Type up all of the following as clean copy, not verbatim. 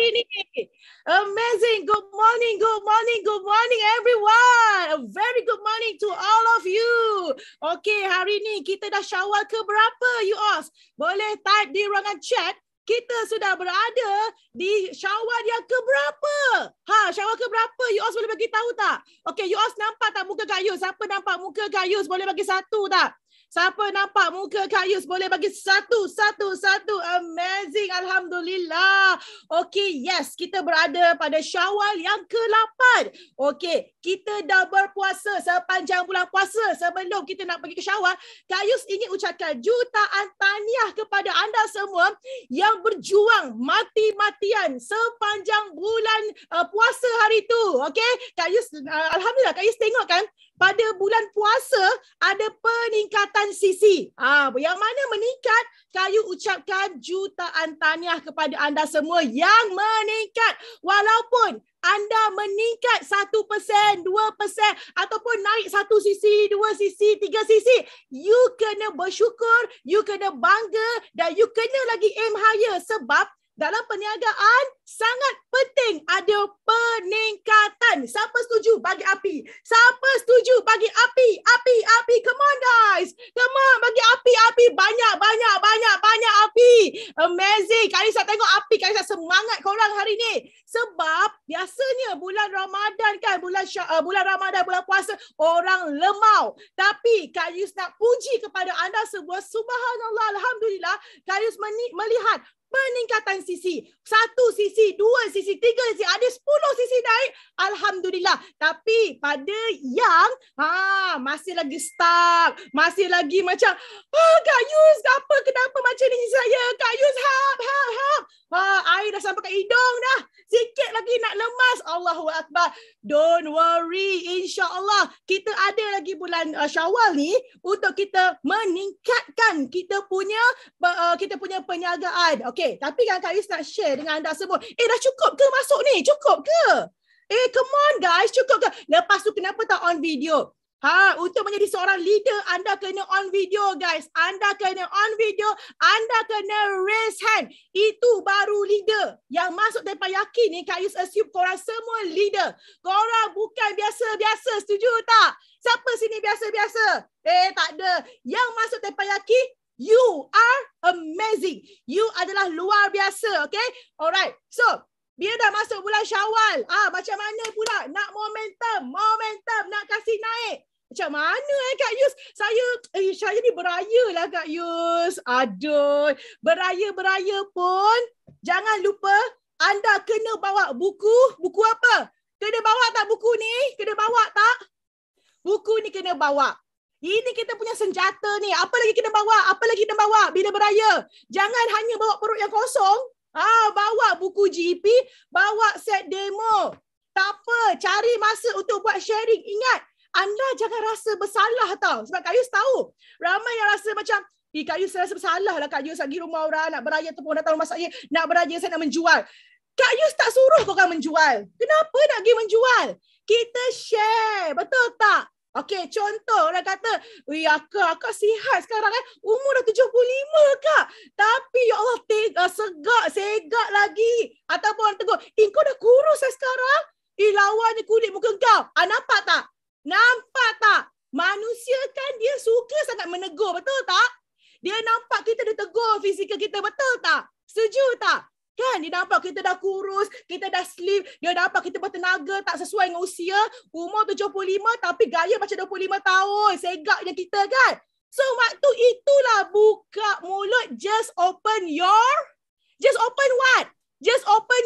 hari ini? Amazing. Good morning, good morning, good morning everyone. A very good morning to all of you. Okay, hari ini kita dah Syawal ke berapa, you all? Boleh type di ruangan chat. Kita sudah berada di Syawal yang ke berapa? Syawal ke berapa? You all boleh bagi tahu tak? Okay, you all nampak tak muka Kak Yus? Siapa nampak muka Kak Yus? Boleh bagi satu tak? Siapa nampak muka Kak Yus? Boleh bagi satu. Amazing. Alhamdulillah. Okay, yes. Kita berada pada Syawal yang ke-8. Okay, kita dah berpuasa sepanjang bulan puasa. Sebelum kita nak pergi ke Syawal, Kak Yus ingin ucapkan jutaan tahniah kepada anda semua yang berjuang mati-matian sepanjang bulan puasa hari itu. Okay, Kak Yus, Alhamdulillah, Kak Yus tengok kan, pada bulan puasa ada peningkatan sisi. Yang mana meningkat? Kayu ucapkan jutaan tahniah kepada anda semua yang meningkat. Walaupun anda meningkat 1%, 2% ataupun naik 1 sisi, 2 sisi, 3 sisi, you kena bersyukur, you kena bangga dan you kena lagi aim higher sebab dalam perniagaan sangat penting ada peningkatan. Siapa setuju? Bagi api. Siapa setuju? Bagi api. Api. Come on guys. Come on, bagi api. Banyak api. Amazing. Kali saya tengok api, kali saya semangat korang hari ni. Sebab biasanya bulan Ramadan kan, bulan Ramadan, bulan puasa, orang lemau. Tapi Kak Yus nak puji kepada anda semua. Subhanallah, Alhamdulillah. Kak Yus melihat peningkatan sisi. 1 sisi, 2 sisi, 3 sisi, ada 10 sisi naik. Alhamdulillah. Tapi pada yang masih lagi stuck, masih lagi macam, Kak Yus, kenapa macam ni saya? Kak Yus, help. Air dah sampai ke hidung dah. Sikit lagi nak lemas. Allahu Akbar. Don't worry. InsyaAllah kita ada lagi bulan Syawal ni untuk kita meningkatkan kita punya perniagaan. Okay, tapi kan Kak Yus nak share dengan anda semua. Dah cukup ke masuk ni? Cukup ke? Come on guys, cukup ke? Lepas tu kenapa tak on video? Untuk menjadi seorang leader, anda kena on video guys. Anda kena on video, anda kena raise hand. Itu baru leader. Yang masuk tanpa yakin ni, Kak Yus assume korang semua leader. Korang bukan biasa-biasa, setuju tak? Siapa sini biasa-biasa? Tak ada. Yang masuk tanpa yakin, you are amazing. You adalah luar biasa, okay? Alright, so bila dah masuk bulan Syawal, macam mana pula nak momentum, nak kasih naik? Macam mana Kak Yus? Saya ni beraya lah Kak Yus. Aduh, beraya pun jangan lupa anda kena bawa buku. Buku apa? Kena bawa tak buku ni? Kena bawa tak? Buku ni kena bawa. Ini kita punya senjata ni. Apa lagi kena bawa? Bila beraya. Jangan hanya bawa perut yang kosong. Bawa buku GP, bawa set demo. Tak apa, cari masa untuk buat sharing. Ingat, anda jangan rasa bersalah tau. Sebab Kak Yus tahu, ramai yang rasa macam, Kak Yus rasa bersalah lah Kak Yus pergi rumah orang, nak beraya ataupun datang rumah saya, nak beraya saya nak menjual. Kak Yus tak suruh korang menjual. Kenapa nak pergi menjual? Kita share, betul tak? Okey, contoh orang kata, akak sihat sekarang umur dah 75 Kak. Tapi ya Allah, segak lagi. Ataupun orang tegur, kau dah kurus sekarang? Lawannya kulit muka kau. Nampak tak? Manusia kan dia suka sangat menegur, betul tak? Dia nampak kita dah tegur fizikal kita, betul tak? Setuju tak? Kan dia nampak kita dah kurus, kita dah slim, dia nampak kita bertenaga tak sesuai dengan usia, umur 75 tapi gaya macam 25 tahun, segaknya kita kan. So waktu itulah buka mulut, just open what? Just open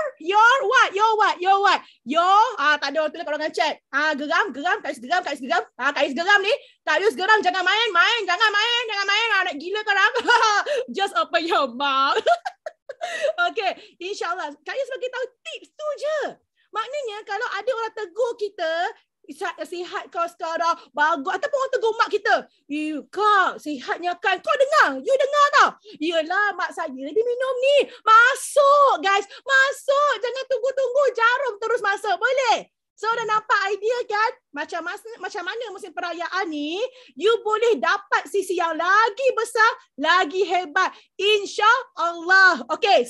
your tak ada orang tulis kat ruangan chat. Geram, Kak Yus geram. Kak Yus geram ni. Kak Yus geram, jangan main. Nak gila korang. Just open your mouth. Okay, insyaAllah. Kak Yus bagi tahu tips tu je. Maknanya kalau ada orang tegur kita, sihat kau sekarang, bagus. Ataupun orang tegur mak kita, Kak, sihatnya kan. Kau dengar? You dengar tau? Yelah, mak saya dia minum ni. Masuk guys, masuk. Jangan tunggu-tunggu jarum terus masuk. Boleh? So dah nampak idea kan? Macam mana musim perayaan ni, you boleh dapat sisi yang lagi besar, lagi hebat. InsyaAllah. Okay, so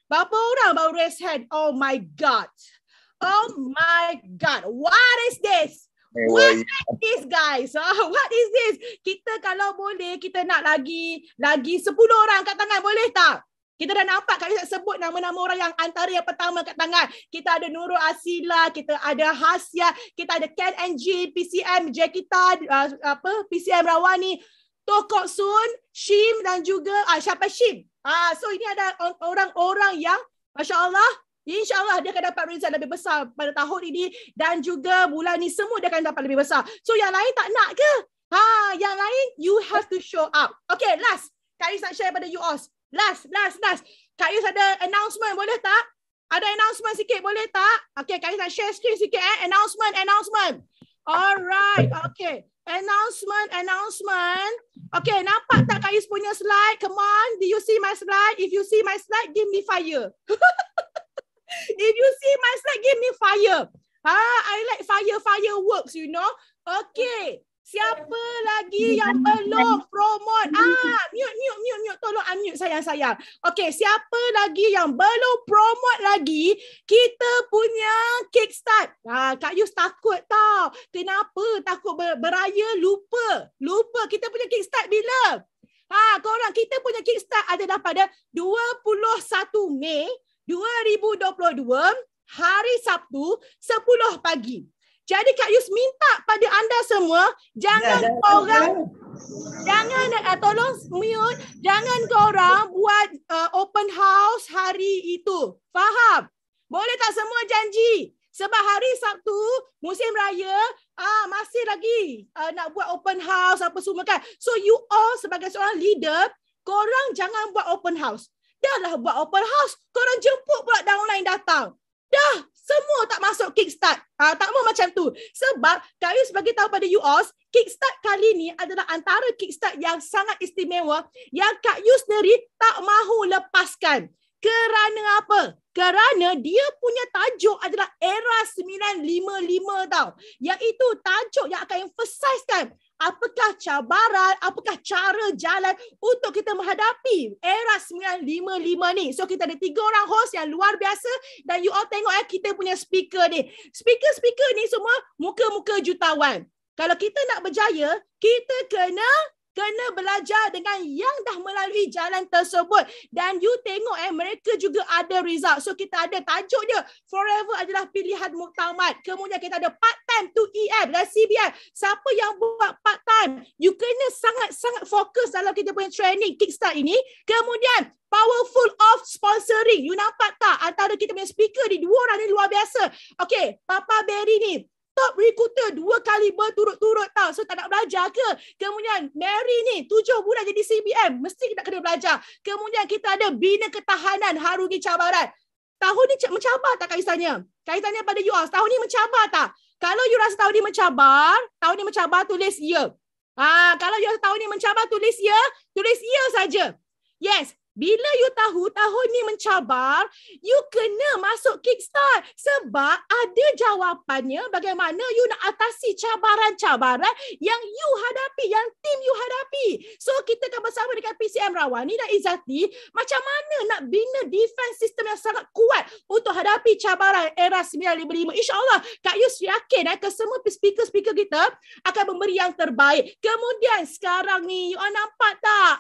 Berapa orang baru raise hand? Oh my God. Oh my God. What is this? What is this, guys? What is this? Kita kalau boleh, kita nak lagi 10 orang kat tangan, boleh tak? Kita dah nampak Kak Yus sebut nama-nama orang yang antara yang pertama kat tangan. Kita ada Nurul Asila, kita ada Hasya, kita ada Ken NG, PCM Jekita, PCM Rawani, Tokok Sun, Shim dan juga siapa Shim. So ini ada orang-orang yang Masya Allah, InsyaAllah dia akan dapat result lebih besar pada tahun ini dan juga bulan ni semua dia akan dapat lebih besar. So yang lain tak nak ke? Yang lain you have to show up. Okay, last. Kak Yus nak share pada you all. Last. Kak Yus ada announcement, boleh tak? Ada announcement sikit, boleh tak? Okay, Kak Yus nak share screen sikit Announcement. Alright, okay. Announcement. Okay, nampak tak Kak Yus punya slide? Come on, do you see my slide? If you see my slide, give me fire. If you see my slide, give me fire. I like fireworks, you know. Okay. Siapa lagi yang belum promote? Mute. Tolong unmute sayang. Okay, siapa lagi yang belum promote lagi kita punya kickstart? Kak Yus takut tau. Kenapa? Takut beraya lupa. Kita punya kickstart bila? Korang, kita punya kickstart adalah pada 21 Mei 2022, hari Sabtu, 10 pagi. Jadi Kak Yus minta pada anda semua, tolong mute, jangan korang buat open house hari itu. Faham? Boleh tak semua janji? Sebab hari Sabtu, musim raya, masih lagi nak buat open house apa semua kan. So you all sebagai seorang leader, korang jangan buat open house. Dah lah buat open house, korang jemput pula downline datang. Dah, semua tak masuk kickstart. Tak mau macam tu. Sebab Kak Yus bagi tahu pada you all, kickstart kali ni adalah antara kickstart yang sangat istimewa yang Kak Yus sendiri tak mahu lepaskan. Kerana apa? Kerana dia punya tajuk adalah Era 955 tau. Iaitu tajuk yang akan emphasizekan apakah cabaran, apakah cara jalan untuk kita menghadapi Era 955 ni. So kita ada 3 orang host yang luar biasa dan you all tengok kita punya speaker ni. Speaker ni semua muka-muka jutawan. Kalau kita nak berjaya, kita kena belajar dengan yang dah melalui jalan tersebut. Dan you tengok mereka juga ada result. So kita ada tajuk dia, Forever adalah pilihan muktamad. Kemudian kita ada part time to EM dan CBM. Siapa yang buat part time, you kena sangat-sangat fokus dalam kita punya training kickstart ini. Kemudian powerful of sponsoring. You nampak tak antara kita punya speaker ni, 2 orang ni luar biasa. Okay, Papa Berry ni top recruiter 2 kali berturut-turut tau. So tak nak belajar ke? Kemudian Mary ni 7 bulan jadi CBM. Mesti kita kena belajar. Kemudian kita ada Bina Ketahanan Harungi Cabaran. Tahun ni mencabar tak Kak Yus tanya? Kak Yus tanya pada you all, tahun ni mencabar tak? Kalau you rasa tahun ni mencabar tulis ya. Kalau you rasa tahun ni mencabar tulis ya saja. Yes. Bila you tahu tahun ni mencabar, you kena masuk kickstart. Sebab ada jawapannya bagaimana you nak atasi cabaran-cabaran yang you hadapi, yang tim you hadapi. So kita akan bersama dengan PCM Rawani dan Izzati, macam mana nak bina defense system yang sangat kuat untuk hadapi cabaran Era 955. InsyaAllah Kak Yus yakin kesemua speaker-speaker kita akan memberi yang terbaik. Kemudian sekarang ni, you all nampak tak?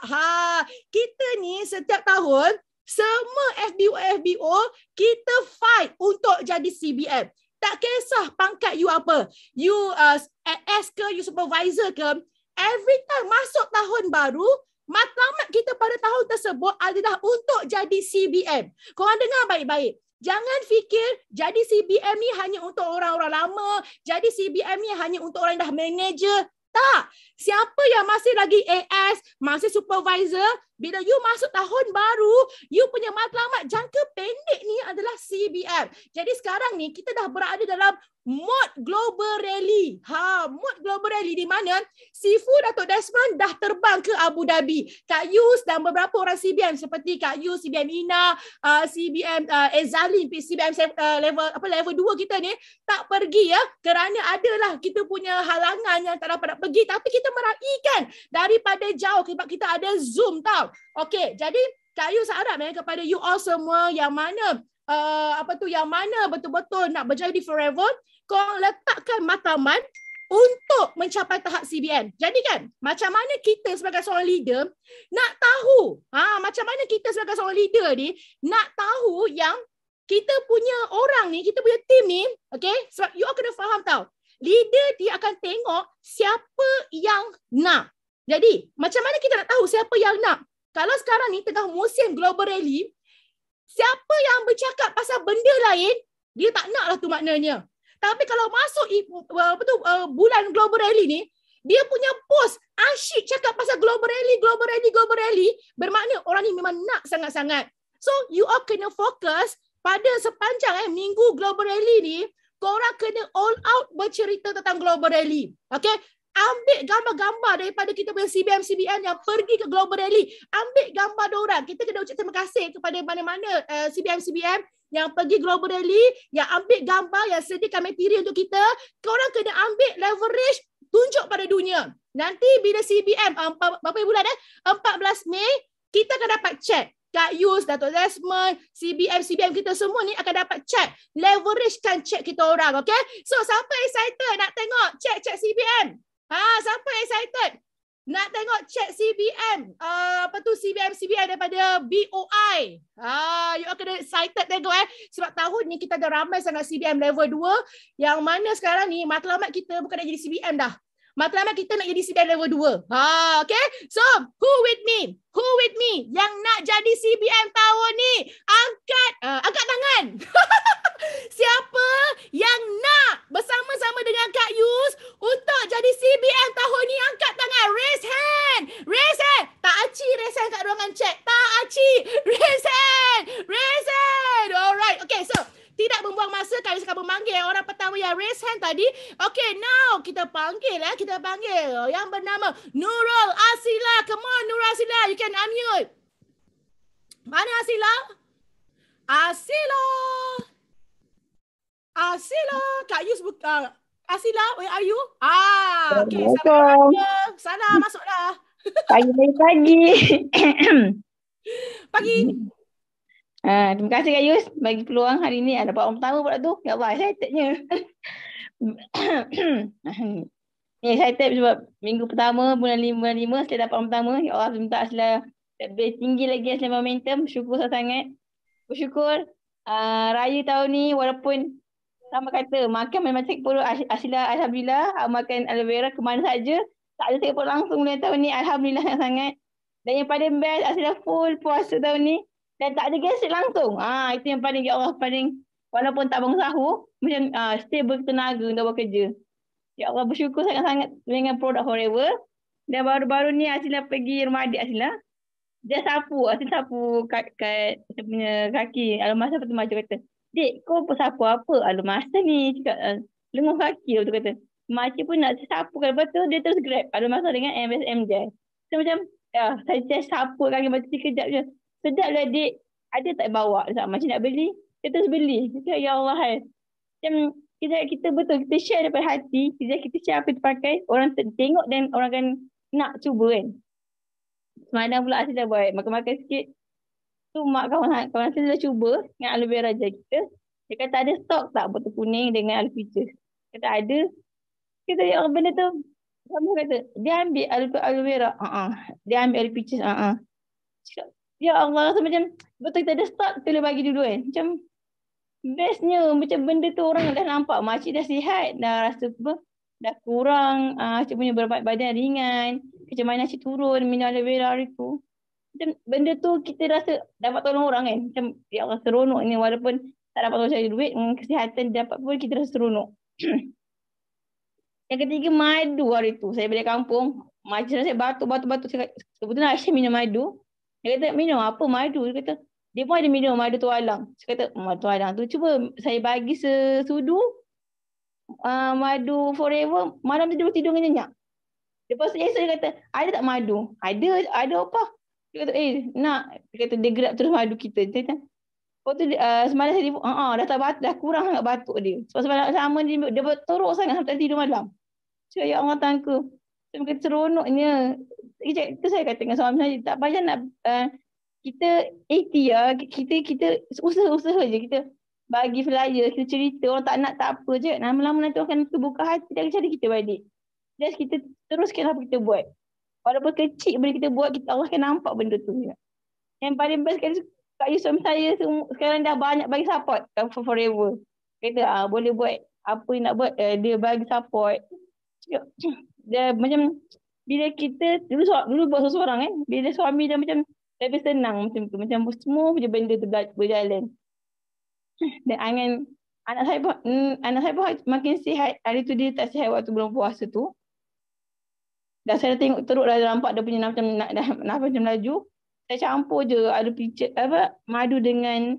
Kita ni setiap tahun, semua FBO kita fight untuk jadi CBM. Tak kisah pangkat you apa. You AS ke, you supervisor ke, every time masuk tahun baru, matlamat kita pada tahun tersebut adalah untuk jadi CBM. Korang dengar baik-baik. Jangan fikir jadi CBM ni hanya untuk orang-orang lama, jadi CBM ni hanya untuk orang yang dah manager. Tak. Siapa yang masih lagi AS, masih supervisor, bila you masuk tahun baru, you punya matlamat jangka pendek ni adalah CBM. Jadi sekarang ni kita dah berada dalam Mod Global Rally. Mod Global Rally di mana Sifu Datuk Desmond dah terbang ke Abu Dhabi. Kak Yus dan beberapa orang CBM seperti Kak Yus, CBM Ina, CBM Ezali, CBM level 2 kita ni tak pergi kerana adalah kita punya halangan yang tak dapat nak pergi, tapi kita meraihkan daripada jauh sebab kita ada Zoom tau. Okey, jadi Kak Yu harap kepada you all semua yang mana yang mana betul-betul nak berjaya di Forever, korang letakkan matlamat untuk mencapai tahap CBM. Jadi kan, macam mana kita sebagai seorang leader nak tahu, macam mana kita sebagai seorang leader ni nak tahu yang kita punya orang ni, kita punya team ni, okay, sebab you all kena faham tau, leader dia akan tengok siapa yang nak. Jadi, macam mana kita nak tahu siapa yang nak? Kalau sekarang ni tengah musim Global Rally, siapa yang bercakap pasal benda lain, dia tak nak lah tu maknanya. Tapi kalau masuk bulan Global Rally ni, dia punya post asyik cakap pasal Global Rally, bermakna orang ni memang nak sangat-sangat. So, you all kena fokus pada sepanjang minggu Global Rally ni, korang kena all out bercerita tentang Global Rally. Okay? Ambil gambar-gambar daripada kita punya CBM yang pergi ke Global Rally. Ambil gambar diorang. Kita kena ucap terima kasih kepada mana-mana CBM yang pergi Global Rally, yang ambil gambar, yang sediakan material untuk kita. Korang kena ambil leverage, tunjuk pada dunia. Nanti bila CBM, berapa bulan 14 Mei, kita akan dapat check. Kak Yus, Dato' Desmond, CBM kita semua ni akan dapat check. Leveragekan check kita orang, okay? So, siapa excited nak tengok check CBM? Siapa excited nak tengok check CBM? CBM daripada BOI. You all kena excited tengok sebab tahun ni kita ada ramai sangat CBM level 2 yang mana sekarang ni matlamat kita bukan nak jadi CBM dah. Matlamat kita nak jadi CBM level 2. Okay? So, who with me? Who with me? Yang nak jadi CBM tahun ni? Angkat tangan. Siapa yang nak bersama-sama dengan Kak Yus untuk jadi CBM tahun ni? Angkat tangan. Raise hand. Raise hand. Tak aci raise hand kat ruangan chat. Tak aci. Raise hand. Raise hand. Alright. Okay, so tidak membuang masa, kami akan memanggil orang pertama yang raise hand tadi. Okay, now kita panggil yang bernama Nurul Asila. Come on, Nurul Asila, you can unmute. Mana Asila? Asila. Kak Yus Asila, where are you? Okay. Sana masuklah. Pagi. Pagi. Terima kasih Kak Yus bagi peluang hari ni. Dapat orang pertama pula tu. Ya Allah, excitednya. Ni excited sebab minggu pertama bulan 5 saya dapat orang pertama. Ya Allah, minta Asla lebih tinggi lagi Asla momentum. Bersyukur sangat. Bersyukur raya tahun ni walaupun sama kata makan memang sakit perut, Asla alhamdulillah makan aloe vera ke mana saja. Tak ada sakit perut langsung bulan tahun ni. Alhamdulillah sangat. Dan yang paling best, Asla full puasa tahun ni. Dan tak ada gastrik langsung. Itu yang paling, ya Allah, paling walaupun tak bangun sahur, macam stay bertenaga untuk bekerja. Ya Allah, bersyukur sangat-sangat dengan produk Forever. Dan baru-baru ni Asila pergi rumah adik Asila. Dia sapu kat punya kaki. Alumasa tu macam kata, "Dek, kau sapu apa?" Alumasa ni cakap, lenguh kaki tu kata. Makcik pun nak sapu kan, lepas tu dia terus grab Alumasa dengan MSM je. So macam, saya just sapu kaki macam sekejap je. Sedap lah dik, ada tak bawa? Macam nak beli, kita terus beli. Kita, ya Allah macam kita betul, kita share daripada hati, kita share apa kita pakai, orang tengok dan orang akan nak cuba kan. Semalam pula Asli dah buat makan-makan sikit. Tu mak kawan saya dah cuba dengan aloe vera je kita. Dia kata ada stok tak botol kuning dengan aloe peaches. Kata ada. Kita ya Allah benda tu. Kamu kata, dia ambil aloe vera. Dia ambil aloe peaches. Ya Allah, rasa macam betul kita ada start, kita boleh bagi dulu kan. Macam bestnya, macam benda tu orang dah nampak. Makcik dah sihat, dah rasa dah kurang, cik punya berat badan ringan. Macam mana cik turun, minum aloe vera hari tu. Macam benda tu kita rasa dapat tolong orang kan. Macam ya Allah seronok ni walaupun tak dapat tolong cari duit, kesihatan dapat pun kita rasa seronok. Yang ketiga madu hari tu. Saya balik kampung, macam saya batuk. Kebetulan Aisyah minum madu. Dia kata, minum apa madu? Dia kata, dia pun ada minum madu tualang. Saya kata, madu tualang tu cuba saya bagi sesudu madu Forever, malam tu dia tidur dengan nyenyak. Lepas tu dia kata, ada tak madu? Ada apa? Dia kata, nak. Dia kata, dia gerak terus madu kita. Dia kata, lepas tu semalam saya tidur, dah tak batuk, dah kurang sangat batuk dia. Sebab semalam sama dia teruk sangat sampai tidur malam. Cakap, ya Allah tangka. Saya kata, seronoknya. Itu saya kata dengan suami saya, tak payah nak kita ikhtiar, kita usaha je, kita bagi flyer, kita cerita, orang tak nak tak apa je. Lama-lama nanti orang akan terbuka hati dan cari kita balik. Just kita teruskan apa kita buat. Walaupun kecil benda kita buat, Allah akan nampak benda tu. Yang paling best sekali Kak Yu, suami saya sekarang dah banyak bagi support for Forever. Kata boleh buat apa yang nak buat, dia bagi support. Dia macam bila kita dulu buat seorang kan, bila suami dah macam lebih senang macam tu, macam semua je benda tu berjalan. Dan anak saya pun makin sihat. Hari tu dia tak sihat waktu bulan puasa tu. Dan saya tengok teruk dah nampak dia punya macam nafas macam laju. Saya campur je ada madu dengan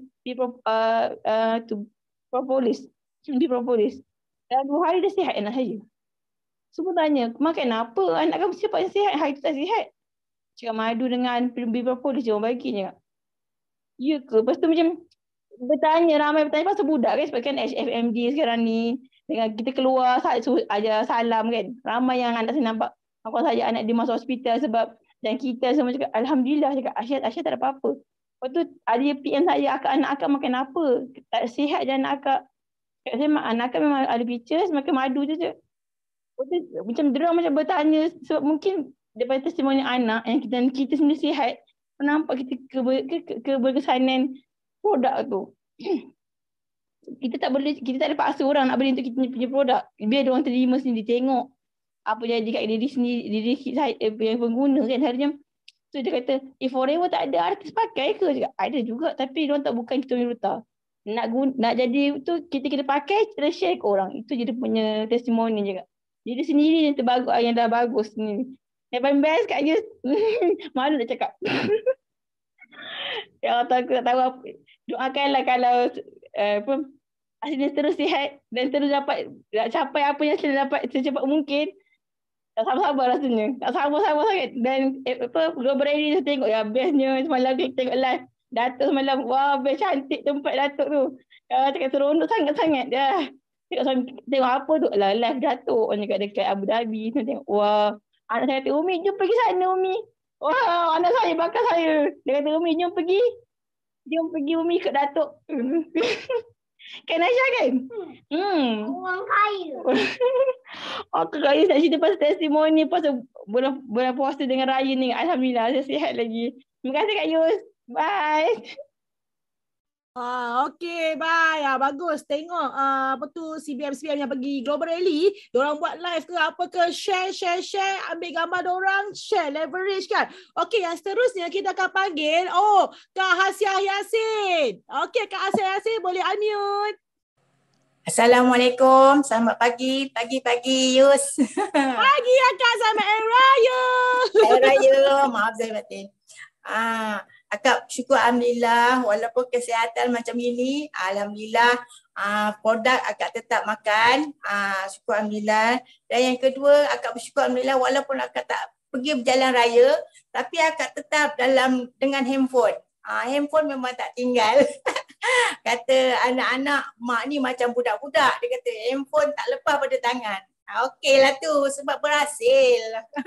propolis. Propolis. Dan 2 hari dah sihat anak saya. Semua tanya, makan apa? Anak kamu siapa yang sihat? Hari tu tak sihat. Cakap madu dengan propolis je orang bagi je. Ya ke? Lepas tu macam ramai bertanya pasal budak kan, sebab kan HFMD sekarang ni dengan kita keluar ajar salam kan, ramai yang anak saya nampak kawan saya anak dia masuk hospital sebab, dan kita semua cakap Alhamdulillah, cakap Aisyah tak ada apa-apa. Lepas tu ada PM saya, anak akak makan apa, tak sihat je anak akak. Saya anak akak memang ada pictures makan madu je. Macam dia orang macam bertanya sebab mungkin daripada testimoni anak yang kita sendiri sihat, nampak kita keberkesanan produk tu. Kita tak ada paksa orang nak beli untuk kita punya produk. Biar dia orang terima sendiri, tengok apa jadi kat diri sendiri, diri saya yang pengguna kan. Hari macam tu dia kata, Forever tak ada artis pakai ke? Cakap, ada juga, tapi dia orang tak, bukan kita punya ruta. Nak jadi tu kita pakai, kita share ke orang. Itu je dia punya testimoni je. Jadi sendiri yang dah bagus ni. Yang paling best kat je. Malu nak cakap. Ya Allah, aku tak tahu apa. Doakanlah kalau Asli terus sihat dan terus dapat capai apa yang saya dapat secepat mungkin. Tak sabar-sabar rasanya. Tak sabar-sabar sangat. Dan Global Rally saya tengok ya, bestnya semalam kita tengok live. Datuk semalam, wah best, cantik tempat Datuk tu. Cakap seronok sangat-sangat. Tengok apa tu, live Datuk. Orang cakap dekat Abu Dhabi. Saya tengok, wah. Anak saya kata, Umi jom pergi sana Umi. Wah, anak saya bakal saya. Dia kata, Umi jom pergi Umi ikut Datuk. Kan Aisyah kan? Orang kaya. Aku kaya nak cerita pasal testimoni pasal bulan puasa dengan raya ni. Alhamdulillah saya sihat lagi. Terima kasih Kak Yus. Bye. Okay, bye. Bagus. Tengok apa tu CBM yang pergi Global Rally, diorang buat live ke apa ke, share, ambil gambar diorang, share, leverage kan. Okay, yang seterusnya kita akan panggil Kak Hasiah Yasin. Okay, Kak Hasiah Yasin boleh unmute. Assalamualaikum. Selamat pagi Yus. Pagi ya Kak, selamat Hari Raya. Hari Raya, maaf saya batin. Akak syukur Alhamdulillah, walaupun kesihatan macam ini, Alhamdulillah produk akak tetap makan, syukur Alhamdulillah. Dan yang kedua, akak bersyukur Alhamdulillah walaupun akak tak pergi berjalan raya, tapi akak tetap dengan handphone. Handphone memang tak tinggal. Kata anak-anak, mak ni macam budak-budak. Dia kata handphone tak lepas pada tangan. Okey lah tu sebab berhasil.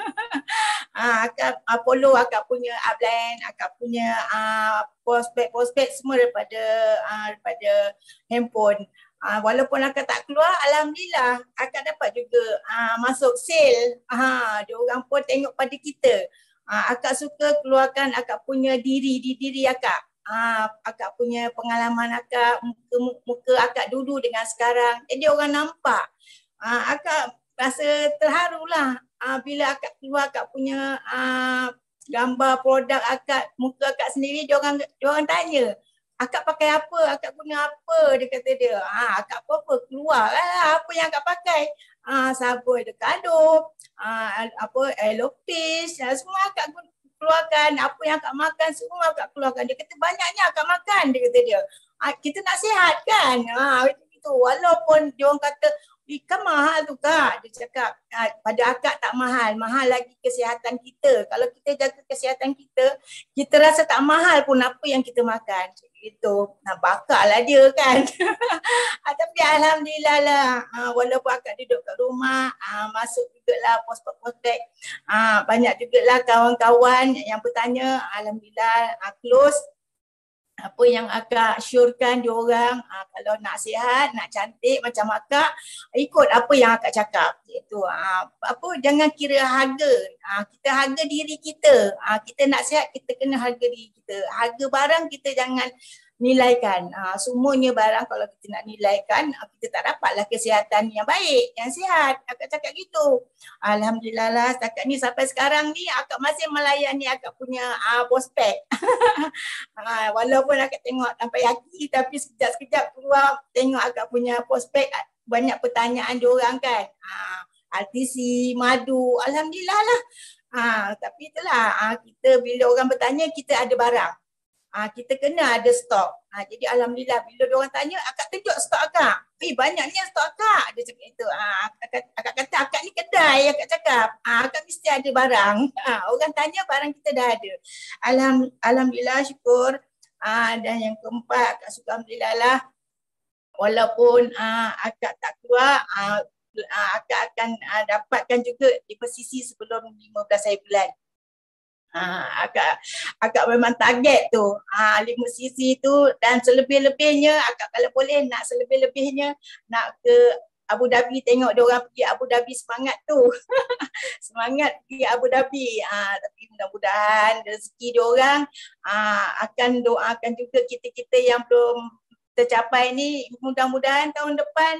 Akak follow akak punya upline, akak punya prospek semua daripada handphone. Walaupun akak tak keluar, Alhamdulillah akak dapat juga masuk sale. Dia orang pun tengok pada kita. Akak suka keluarkan akak punya diri akak. Akak punya pengalaman akak, muka akak dulu dengan sekarang. Jadi orang nampak. Akak rasa terharu lah bila akak keluar akak punya gambar produk akak, muka akak sendiri, dia orang tanya, akak pakai apa, akak guna apa, dia kata dia. Akak apa keluar lah apa yang akak pakai. Sabun Dekado, Elopis, semua akak keluarkan, apa yang akak makan semua akak keluarkan. Dia kata banyaknya akak makan, dia kata dia. Kita nak sihat kan. Itu walaupun dia orang kata Kan mahal tu Kak. Dia cakap, pada akak tak mahal. Mahal lagi kesihatan kita. Kalau kita jaga kesihatan kita, kita rasa tak mahal pun apa yang kita makan. Itu nak bakarlah dia kan. Tapi alhamdulillah lah, walaupun akak duduk kat rumah, masuk jugalah prospek-prospek. Banyak jugalah kawan-kawan yang bertanya, alhamdulillah close. Apa yang akak syorkan diorang, kalau nak sihat, nak cantik macam akak, ikut apa yang akak cakap. Iaitu jangan kira harga. Kita harga diri kita. Kita nak sihat, kita kena harga diri kita. Harga barang kita jangan nilaikan. Semuanya barang kalau kita nak nilaikan, kita tak dapatlah kesihatan yang baik, yang sihat. Akak cakap gitu. Alhamdulillah lah, setakat ni sampai sekarang ni akak masih melayani akak punya prospek. Walaupun akak tengok sampai yaki, tapi sekejap-sekejap keluar tengok akak punya prospek, banyak pertanyaan diorang kan. RTC, madu, alhamdulillah lah. Tapi itulah, kita bila orang bertanya, kita ada barang. Kita kena ada stok. Jadi alhamdulillah bila diorang tanya, akak tunjuk stok akak. Banyaknya stok akak. Dia cakap itu. Akak kata akak ni kedai, akak cakap. Akak mesti ada barang. Orang tanya barang kita dah ada. Alhamdulillah, syukur. Dan yang keempat, akak suka alhamdulillah lah. Walaupun akak tak keluar, akak akan dapatkan juga di posisi sebelum 15 hari bulan. Akak memang target tu 5 cc tu, dan selebih-lebihnya akak kalau boleh nak selebih-lebihnya nak ke Abu Dhabi, tengok diorang pergi Abu Dhabi, semangat tu. Semangat pergi Abu Dhabi. Tapi mudah-mudahan rezeki diorang, akan doakan juga kita-kita yang belum tercapai ni, mudah-mudahan tahun depan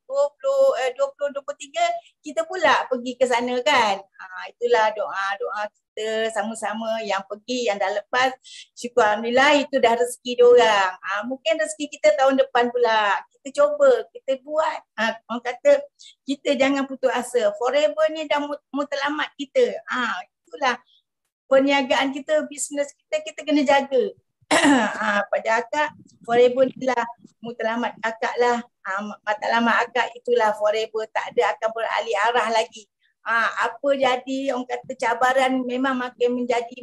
2023 kita pula pergi ke sana kan. Itulah doa-doa kita sama-sama yang pergi, yang dah lepas. Syukur alhamdulillah itu dah rezeki diorang. Mungkin rezeki kita tahun depan pula. Kita cuba, kita buat. Orang kata kita jangan putus asa. Forever ni dah mutlamat kita. Itulah perniagaan kita, bisnes kita kena jaga. Pada akak, forever ni lah mutlamat akak lah. Matlamat akak itulah forever, tak ada akan beralih arah lagi. Apa jadi, orang kata cabaran memang makin menjadi,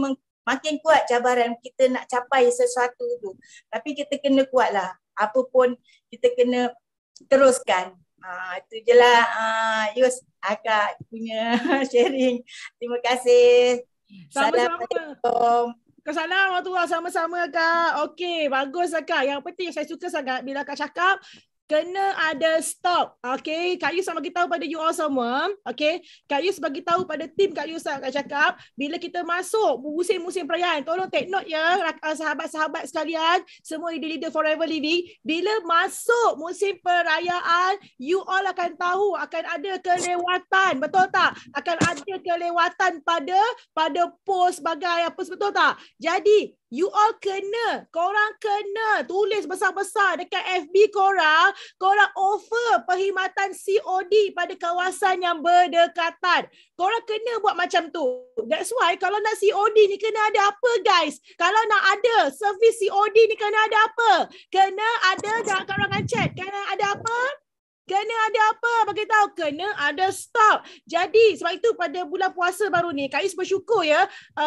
makin kuat cabaran kita nak capai sesuatu tu. Tapi kita kena kuat lah. Apa pun kita kena teruskan. Itu je lah Yus, akak punya sharing. Terima kasih. Assalamualaikum. Assalamualaikum, sama-sama Kak. Okey, bagus Kak. Yang penting saya suka sangat bila Kak cakap kena ada stok. Okey, Kak Yus bagi tahu pada you all semua. Okey, Kak Yus bagi tahu pada tim Kak Yus, Kak cakap bila kita masuk musim-musim perayaan, tolong take note ya sahabat-sahabat sekalian, semua leader Forever Living, bila masuk musim perayaan, you all akan tahu akan ada kelewatan, betul tak? Akan ada kelewatan pada post sebagai apa, betul tak? Jadi you all korang kena tulis besar-besar dekat FB korang offer perkhidmatan COD pada kawasan yang berdekatan. Korang kena buat macam tu. That's why kalau nak COD ni kena ada apa guys? Kalau nak ada servis COD ni kena ada apa? Kena ada, jangan karangan chat, kena ada apa? Kena ada apa? Bagi tahu, kena ada stok. Jadi sebab itu pada bulan puasa baru ni, Kak Yus bersyukur ya,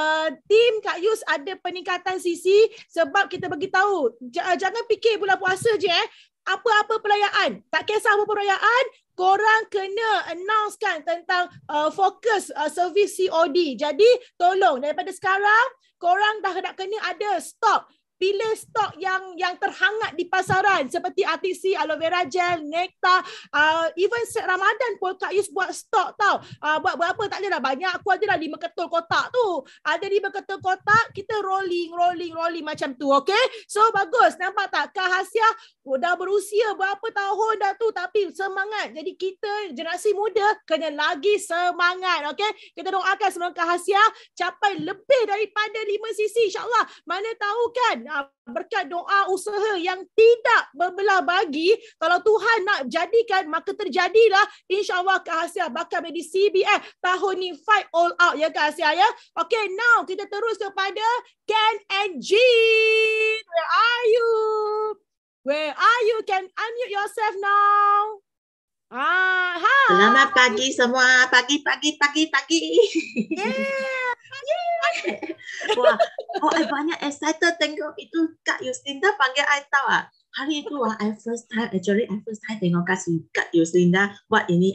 tim Kak Yus ada peningkatan sisi sebab kita bagi tahu, jangan fikir bulan puasa je apa-apa perayaan, tak kisah apa perayaan, korang kena announcekan tentang fokus servis COD. Jadi tolong daripada sekarang korang dah nak kena ada stok. Pilih stok yang terhangat di pasaran seperti RTC, aloe vera gel, nektar, even set Ramadan pun Kak Yus buat stok tau. Buat berapa tak adalah banyak, aku ada dah 5 ketul kotak tu. Ada 5 ketul kotak, kita rolling macam tu, okay? So bagus, nampak tak? Kak Hasiah dah berusia berapa tahun dah tu tapi semangat. Jadi kita generasi muda kena lagi semangat, okay? Kita doakan semoga Kak Hasiah capai lebih daripada 5 sisi insyaAllah. Mana tahu kan, berkat doa usaha yang tidak berbelah bagi, kalau Tuhan nak jadikan maka terjadilah. InsyaAllah Kak Hasiah bakal menjadi CBF tahun ni, fight all out ya Kak Hasiah ya. Okay, now kita terus kepada Ken and Jean. Where are you? Can unmute yourself now? Hai. Selamat pagi semua. Pagi. Wah, I banyak excited tengok itu Kak Yuslinda panggil I tahu ah. Hari itu I first time tengok Kak Yuslinda buat ini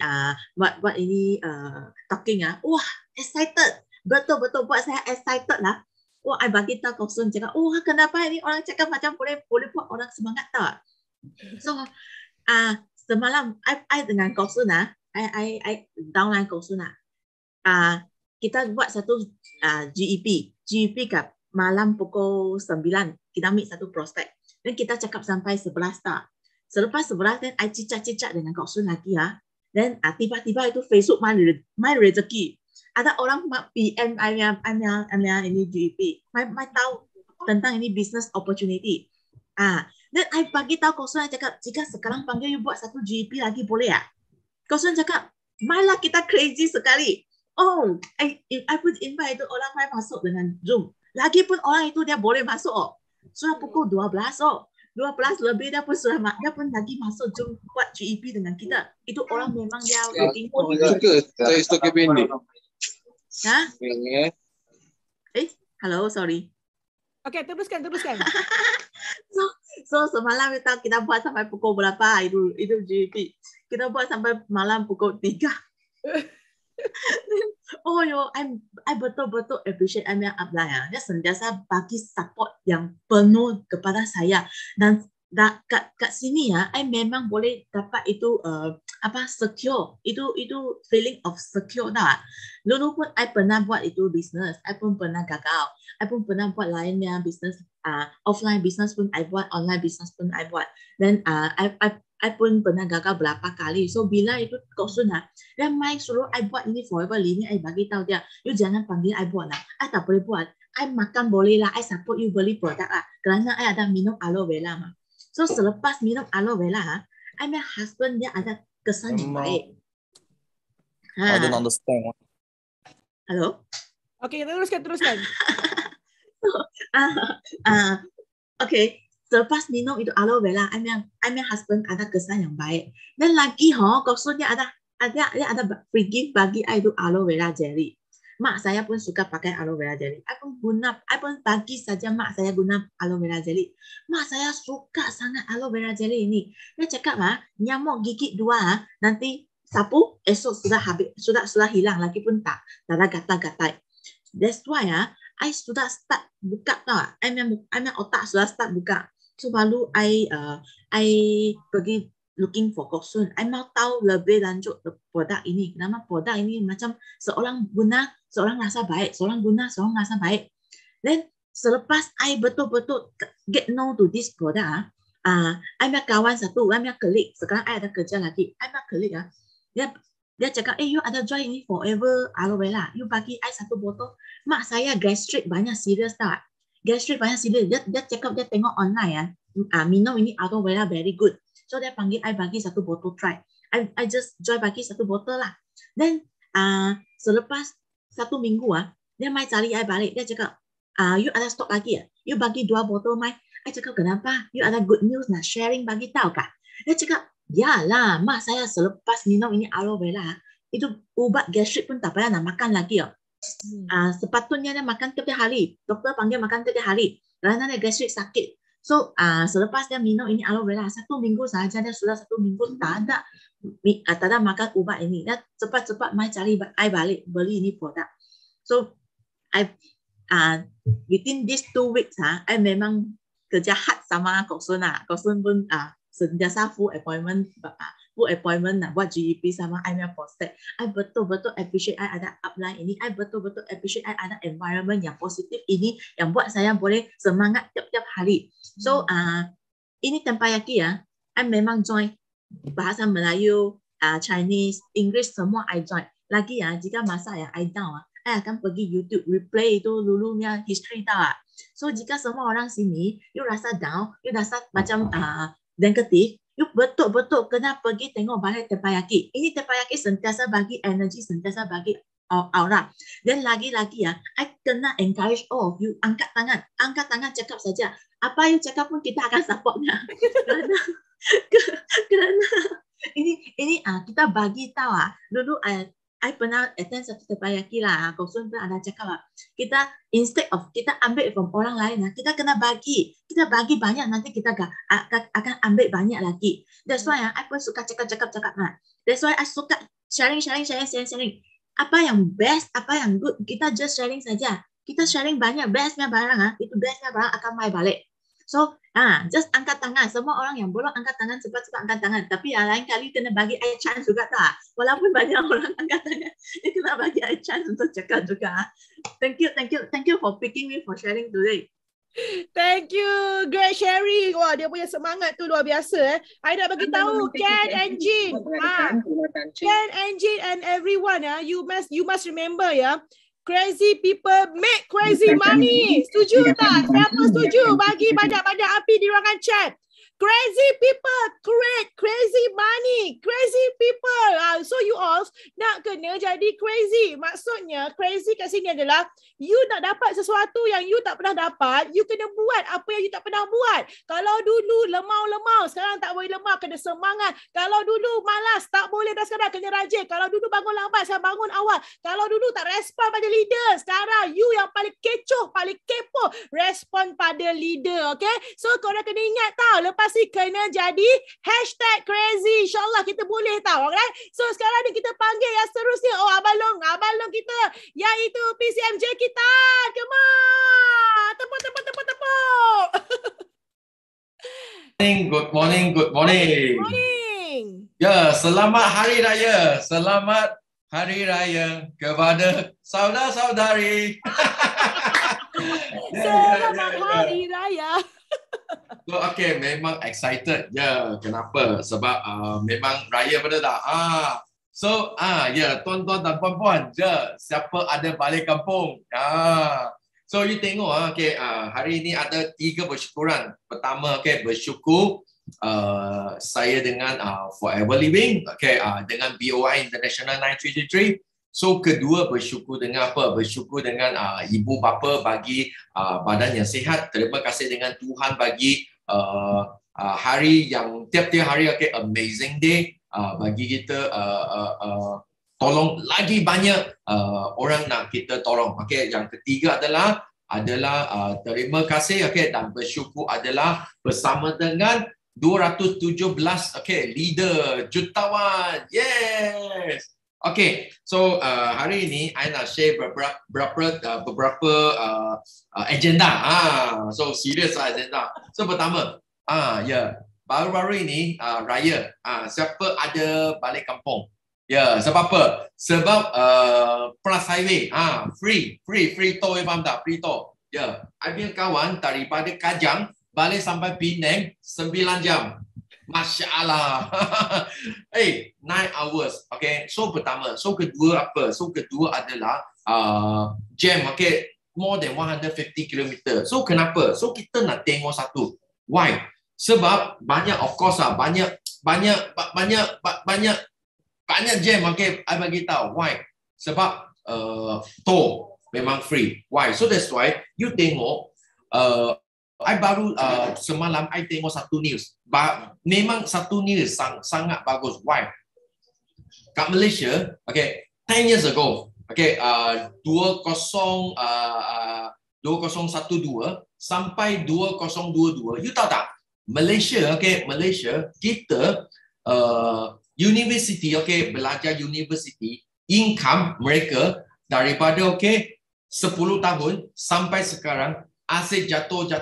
talking Wah, excited. Betul buat saya excited lah. Wah, I bagi tahu Kok Sun cakap, wah kenapa ini orang cakap macam boleh buat orang semangat tahu. So, semalam I dengan Kok Sun I downline Kok Sun kita buat satu GEP kat malam pukul 9 kita meet satu prospek dan kita cakap sampai 11 tak. Selepas 11 dan I cicak dengan Kok Sun lagi dan tiba-tiba itu Facebook my rezeki. Ada orang PM ini GEP. My tahu tentang ini business opportunity. Dan I bagi tahu Kok Sun, I cakap jika sekarang panggil you buat satu GEP lagi boleh ya? Kok Sun cakap, malah kita crazy sekali. Oh, I pun invite itu orang lain masuk dengan Zoom. Lagi pun orang itu dia boleh masuk. Sudah pukul 12 12 lebih dia pun lagi masuk Zoom buat GEP dengan kita. Itu orang memang dia looking for. Saya stok pendek. Hello, sorry. Okay, teruskan. So semalam kita buat sampai pukul berapa itu GEP. Kita buat sampai malam pukul 3. Oh yo, I betul-betul appreciate Amir Abdullah Dia sentiasa bagi support yang penuh kepada saya dan kat sini I memang boleh dapat itu secure. Itu feeling of secure dah. Dulu pun I pernah buat itu business, I pun pernah gagal. I pun pernah buat lainnya business, offline business pun I buat, online business pun I buat. Dan I pun pernah gagal berapa kali. So bila itu Kok Sun dia mai suruh I buat ini forever ini, I bagi tahu dia, you jangan panggil I buat lah. I tak boleh buat. I makan boleh lah, I support you beli produk lah. Kerana I ada minum aloe vera mah. So selepas minum aloe vera, I my husband dia ada kesan yang baik. I don't understand. Hello? Okay, teruskan. Okay. Selepas minum itu aloe vera, I my husband ada kesan yang baik. Dan lagi Kok Sun dia ada free gift bagi I itu aloe vera jelly. Mak saya pun suka pakai aloe vera jelly. I pun bagi saja mak saya guna aloe vera jelly. Mak saya suka sangat aloe vera jelly ini. Dia cakap nyamuk gigit 2 nanti sapu esok sudah habis, sudah hilang lagi pun tak ada gatal-gatal. That's why I sudah start buka tau. I otak sudah start buka. So baru I pergi looking for Kok Sun. I mau tahu lebih lanjut produk ini. Kenapa produk ini macam seorang guna, seorang rasa baik, seorang guna, seorang rasa baik. Then selepas I betul-betul get know to this product, I punya kawan satu, I punya colleague. Sekarang I ada kerja lagi. I punya colleague dia cakap, you ada join ini forever aloe vera. You bagi I satu botol. Mak saya gastric banyak serius tak? Gastric banyak serius. Dia cakap dia tengok online minum ini aloe vera very good. So dia panggil I bagi satu botol try. I just join bagi satu botol lah. Then selepas 1 minggu dia mai cari I balik. Dia cakap, you ada stok lagi ya? You bagi 2 botol mai. I cakap kenapa? You ada good news nak sharing bagi tahu kah? Dia cakap, yalah, mak saya selepas minum ini aloe vera itu ubat gastrik pun tak payah nak makan lagi. Sepatutnya dia makan tiap hari. Doktor panggil makan tiap hari. Kerana dia gastrik sakit. So selepas dia minum ini aloe vera 1 minggu saja, dia sudah 1 minggu tak ada makan ubat ini. Dia cepat-cepat mai cari I balik beli ini produk. So within these 2 weeks I memang kerja hard sama Kok Sun. Kok Sun pun sentiasa full appointment nak buat GEP sama I punya prospect. I betul-betul appreciate I ada upline ini. I betul-betul appreciate I ada environment yang positif ini yang buat saya boleh semangat tiap-tiap hari. So ini tempayaki I memang join bahasa Melayu, Chinese, English semua I join. Lagi jika masa I down I akan pergi YouTube replay itu dulunya history tahu. So jika semua orang sini you rasa down, you rasa macam negatif, you betul-betul kena pergi tengok balik tempayaki. Ini tempayaki sentiasa bagi energi, sentiasa bagi aura. Dan lagi-lagi I kena encourage all of you, angkat tangan cakap saja. Apa you cakap pun kita akan supportnya. Kerana ini kita bagi tahu dulu I pernah attend satu terbayaki lah. Kau pernah ada cakap lah. Kita instead of kita ambil from orang lain kita kena bagi. Kita bagi banyak nanti kita akan ambil banyak lagi. That's why I pun suka cakap. That's why I suka sharing. Apa yang best, apa yang good, kita just sharing saja. Kita sharing banyak bestnya barang itu bestnya barang akan mai balik. So, just angkat tangan. Semua orang yang boleh angkat tangan, cepat-cepat angkat tangan. Tapi lain kali kena bagi I chance juga tak? Walaupun banyak orang angkat tangan, kena bagi I chance untuk cakap juga. Thank you for picking me for sharing today. Thank you, great sharing. Wah, dia punya semangat tu luar biasa. I nak bagi tahu Ken and Jean. Ken and Jean and everyone you must remember crazy people make crazy money. Setuju tak? Siapa setuju? Bagi banyak-banyak api di ruangan chat. Crazy people create crazy money. Crazy people. So you all nak kena jadi crazy. Maksudnya crazy kat sini adalah you nak dapat sesuatu yang you tak pernah dapat, you kena buat apa yang you tak pernah buat. Kalau dulu lemau-lemau, sekarang tak boleh lemau, kena semangat. Kalau dulu malas, tak boleh dah sekarang, kena rajin. Kalau dulu bangun lambat, sekarang bangun awal. Kalau dulu tak respon pada leader, sekarang you yang paling kecoh, paling kepo, respon pada leader. Okay? So korang kena ingat tau, lepas ni kena jadi #crazy. InsyaAllah kita boleh tau. Okay? So sekarang ni kita panggil yang seterusnya. Abang Long kita, iaitu PCMJ kita. Come on. Tepuk. Good morning. Ya, selamat hari raya. Selamat hari raya kepada saudara-saudari. Selamat hari raya. So, okay, memang excited. Ya, kenapa? Sebab memang raya pada dah. So, tuan-tuan dan puan-puan, siapa ada balik kampung? So, you tengok, okay, hari ini ada 3 bersyukuran. Pertama, okay, bersyukur saya dengan Forever Living, okay, dengan BOI International 9333. So, kedua bersyukur dengan apa? Bersyukur dengan ibu bapa bagi badan yang sihat. Terima kasih dengan Tuhan bagi hari yang tiap-tiap hari, okay, amazing day. Bagi kita tolong lagi banyak orang nak kita tolong. Okay, yang ketiga adalah terima kasih, okay, dan bersyukur adalah bersama dengan 217 okay, leader jutawan. Yes. Okay, so hari ini I nak share beberapa agenda. So serius agenda. So pertama, baru-baru ini raya. Siapa ada balik kampung? Ya, sebab apa? Sebab plus highway, free toll, faham tak? Free toll. Ya, I punya kawan daripada Kajang balik sampai Penang 9 jam. Masya Allah. 9 hours. Okay, so pertama. So kedua apa? So kedua adalah jam, okay, more than 150 km. So kenapa? So kita nak tengok satu. Why? Sebab banyak, of course banyak jam, okay, I bagi tahu. Why? Sebab toll memang free. Why? So that's why you tengok I baru semalam I tengok satu news. Memang satu news sangat bagus. Why? Kat Malaysia, okay, 10 years ago, okay, 2012 sampai 2022, you tahu tak? Malaysia, okay, Malaysia kita university, okay, belajar university, income mereka daripada, okay, 10 tahun sampai sekarang asyik jatuh.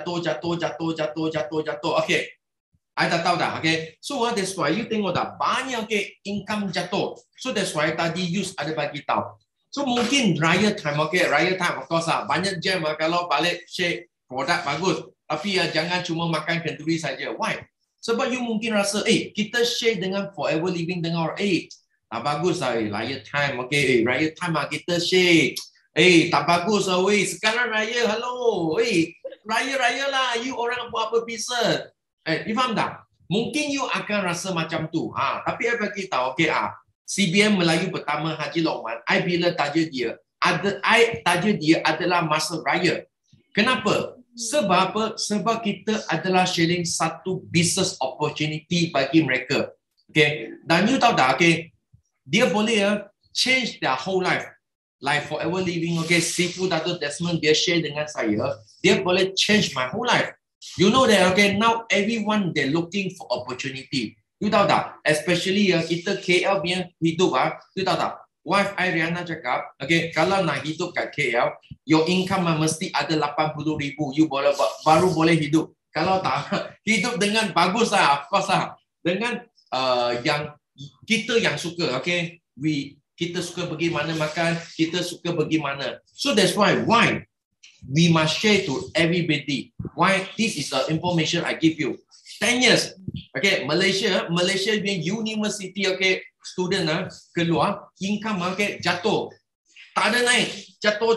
Okay, I tak tahu dah. Okay, so that's why you tengok dah banyak, okay, income jatuh. So that's why tadi Yus ada bagi tahu. So mungkin raya time, okay, raya time of course banyak jam kalau balik share produk bagus. Tapi jangan cuma makan kenduri saja. Why? Sebab you mungkin rasa, kita share dengan Forever Living dengan orang, tak bagus lah, raya time, okay, raya time kita share. Tak bagus lah, sekarang raya, hello, raya lah, you orang buat apa business? You faham tak? Mungkin you akan rasa macam tu, tapi I bagi tahu, okay, CBM Melayu pertama Haji Lokman, I bila taja dia adalah masa raya. Kenapa? Sebab apa? Sebab kita adalah sharing satu business opportunity bagi mereka. Okay, dan you tahu tak, okay, dia boleh change their whole life. Like Forever Living, okay, Sifu Dato' Desmond, dia share dengan saya, dia boleh change my whole life. You know that, okay, now everyone they're looking for opportunity. You tahu tak, especially kita KL punya hidup, you tahu tak, wife I Riana cakap, okay, kalau nak hidup kat KL, your income mesti ada 80,000, you boleh baru boleh hidup. Kalau tak, hidup dengan bagus lah, of course lah. Dengan yang kita yang suka, okay, kita suka pergi mana makan, kita suka pergi mana. So that's why we must share to everybody. Why this is the information I give you. 10 years, okay, Malaysia punya university, okay, student keluar, income, okay, jatuh. Tak ada naik, jatuh.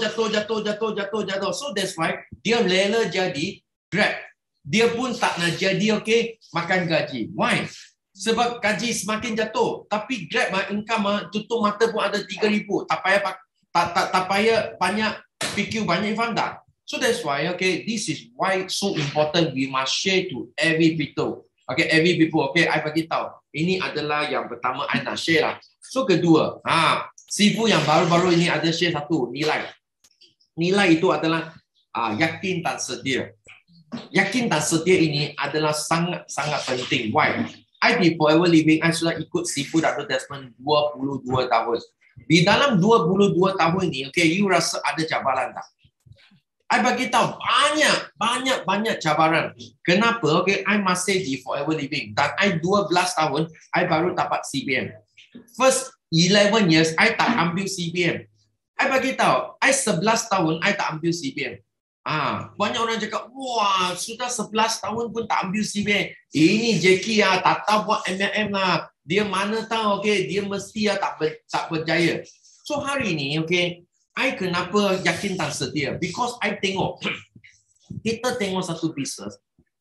So that's why dia rela jadi Grab. Dia pun tak nak jadi, okay, makan gaji. Why? Sebab gaji semakin jatuh, tapi Grab income tutup mata pun ada 3,000. Tak payah banyak fikir banyak, faham tak? So that's why, okay, this is why so important we must share to every people. Okay, every people, okay, I bagi tahu. Ini adalah yang pertama I nak share lah. So kedua, Sifu yang baru-baru ini ada share satu, nilai. Nilai itu adalah yakin dan setia. Yakin dan setia ini adalah sangat-sangat penting. Why? I di Forever Living, I sudah ikut Sifu Dato' Desmond 22 tahun. Di dalam 22 tahun ini, okay, you rasa ada cabaran tak? I bagi tahu banyak cabaran. Kenapa? Okay, I masih di Forever Living. Dan I 12 tahun, I baru dapat CPM. First 11 years, I tak ambil CPM. I bagi tahu, I 11 tahun, I tak ambil CPM. Banyak orang cakap, wah, sudah 11 tahun pun tak ambil CPM. Ini Jackie tak tahu buat MLM lah. Dia mana tahu, okay, dia mesti tak berjaya. So hari ini, okay, I kenapa yakin dan setia? Because I tengok, kita tengok satu bisnes,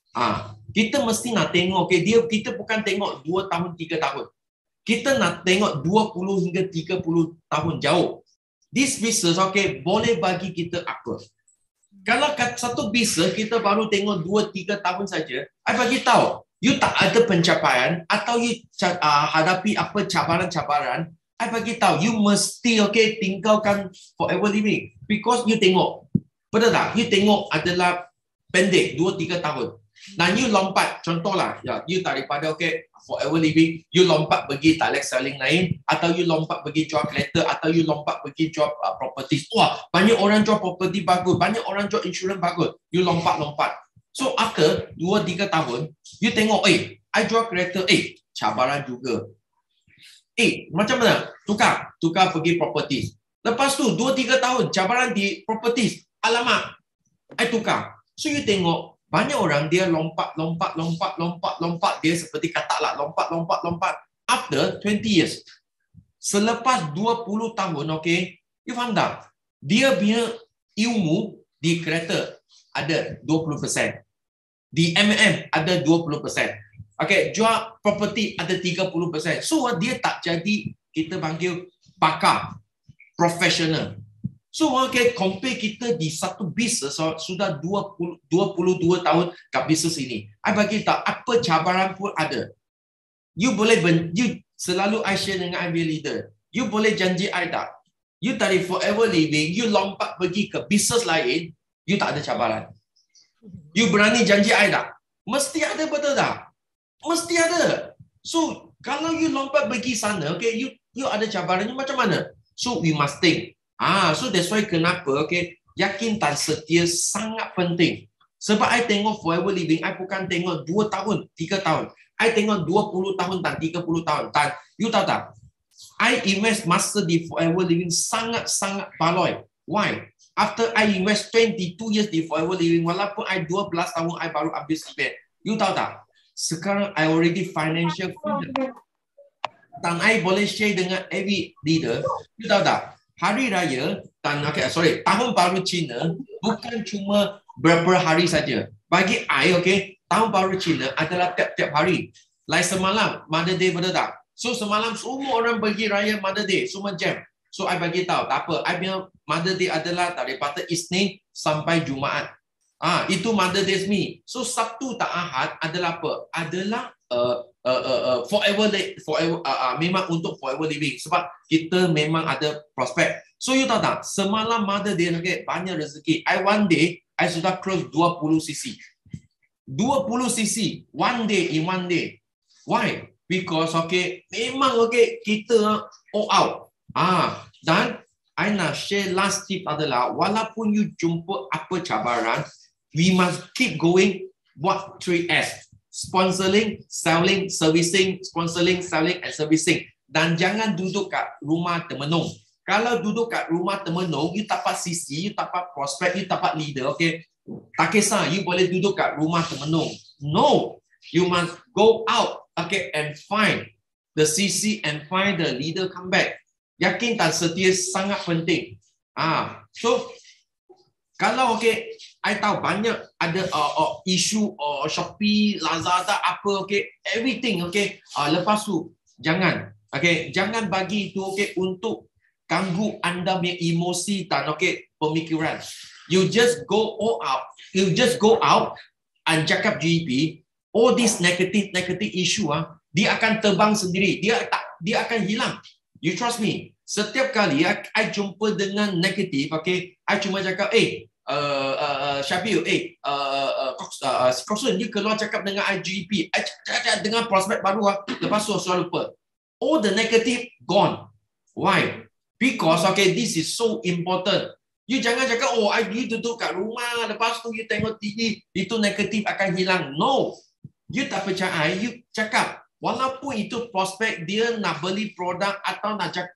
kita mesti nak tengok, okay, kita bukan tengok 2 tahun, 3 tahun. Kita nak tengok 20 hingga 30 tahun jauh. This business, okay, boleh bagi kita apa? Kalau satu bisnes kita baru tengok 2-3 tahun saja, I bagi tahu, you tak ada pencapaian atau you hadapi apa cabaran-cabaran, I bagi tahu, you mesti, okay, tinggalkan Forever Living. Because you tengok, betul tak? You tengok adalah pendek, 2-3 tahun. Dan you lompat, contohlah, you daripada, okay, Forever Living, you lompat pergi direct selling lain, atau you lompat pergi jual kereta, atau you lompat pergi jual property. Wah, banyak orang jual property bagus, banyak orang jual insurans bagus. You lompat. So after 2-3 tahun, you tengok, I jual kereta, cabaran juga. Macam mana? Tukar pergi property. Lepas tu 2-3 tahun cabaran di property. Alamak, I tukar. So you tengok, banyak orang dia lompat. Dia seperti katalah lompat. After 20 years, selepas 20 tahun, okay, you faham tak? Dia punya ilmu di kereta ada 20%. Di MLM ada 20%. Okay, jual property ada 30%. So dia tak jadi, kita panggil pakar, profesional. So, okay, compare kita di satu bisnes sudah 22 tahun kat bisnes ini. I bagi tahu, apa cabaran pun ada. You boleh, selalu I share dengan I leader. You boleh janji I tak? You dari Forever Living, you lompat pergi ke bisnes lain, you tak ada cabaran. You berani janji I tak? Mesti ada, betul tak? Mesti ada. So, kalau you lompat pergi sana, okay, you ada cabarannya macam mana? So, we must think. So that's why kenapa, okay, yakin dan setia sangat penting. Sebab I tengok Forever Living, I bukan tengok 2 tahun, 3 tahun. I tengok 20 tahun dan 30 tahun. Dan you tahu tak, I invest masa di Forever Living sangat-sangat baloi. Why? After I invest 22 years di Forever Living, walaupun I 12 tahun, I baru habis CPM. You tahu tak, sekarang I already financial freedom. Dan I boleh share dengan every leader. You tahu tak, Hari Raya dan tahun baru Cina bukan cuma beberapa hari saja. Bagi I, okay, tahun baru Cina adalah tiap-tiap hari. Like semalam Mother Day, betul tak? So semalam semua orang pergi raya Mother Day, semua jam. So I bagi tahu, tak apa. I punya Mother Day adalah daripada Isnin sampai Jumaat. Itu Mother Day me. So Sabtu tak Ahad adalah apa? Adalah memang untuk forever living sebab kita memang ada prospek. So you tahu tak, semalam Mother Day banyak rezeki. One day I sudah close 20 cc. 20 cc one day. Why? Because memang kita all out. Dan I nak share last tip adalah walaupun you jumpa apa cabaran, we must keep going. What 3S? Sponsoring, selling, servicing, sponsoring, selling and servicing. Dan jangan duduk kat rumah termenung. Kalau duduk kat rumah termenung, you dapat CC, you dapat prospect, you dapat leader, tak kisah, you boleh duduk kat rumah termenung. No, you must go out, and find the CC and find the leader come back. Yakin dan setia sangat penting. So, kalau I tahu banyak ada isu Shopee, Lazada, apa, everything, lepas tu, jangan, jangan bagi itu, untuk ganggu anda punya emosi dan pemikiran. You just go all out. You just go out and cakap GEP. All this negative issue, dia akan terbang sendiri. Dia akan hilang. You trust me. Setiap kali I jumpa dengan negatif, I cuma cakap, Syabil, Koksun, you keluar cakap dengan IGP, I cakap dengan prospek baru, lepas tu saya lupa. All the negative gone. Why? Because this is so important. You jangan cakap, I duduk kat rumah, lepas tu you tengok TV, itu negatif akan hilang. No. You tak percaya, you cakap, walaupun itu prospek dia nak beli produk atau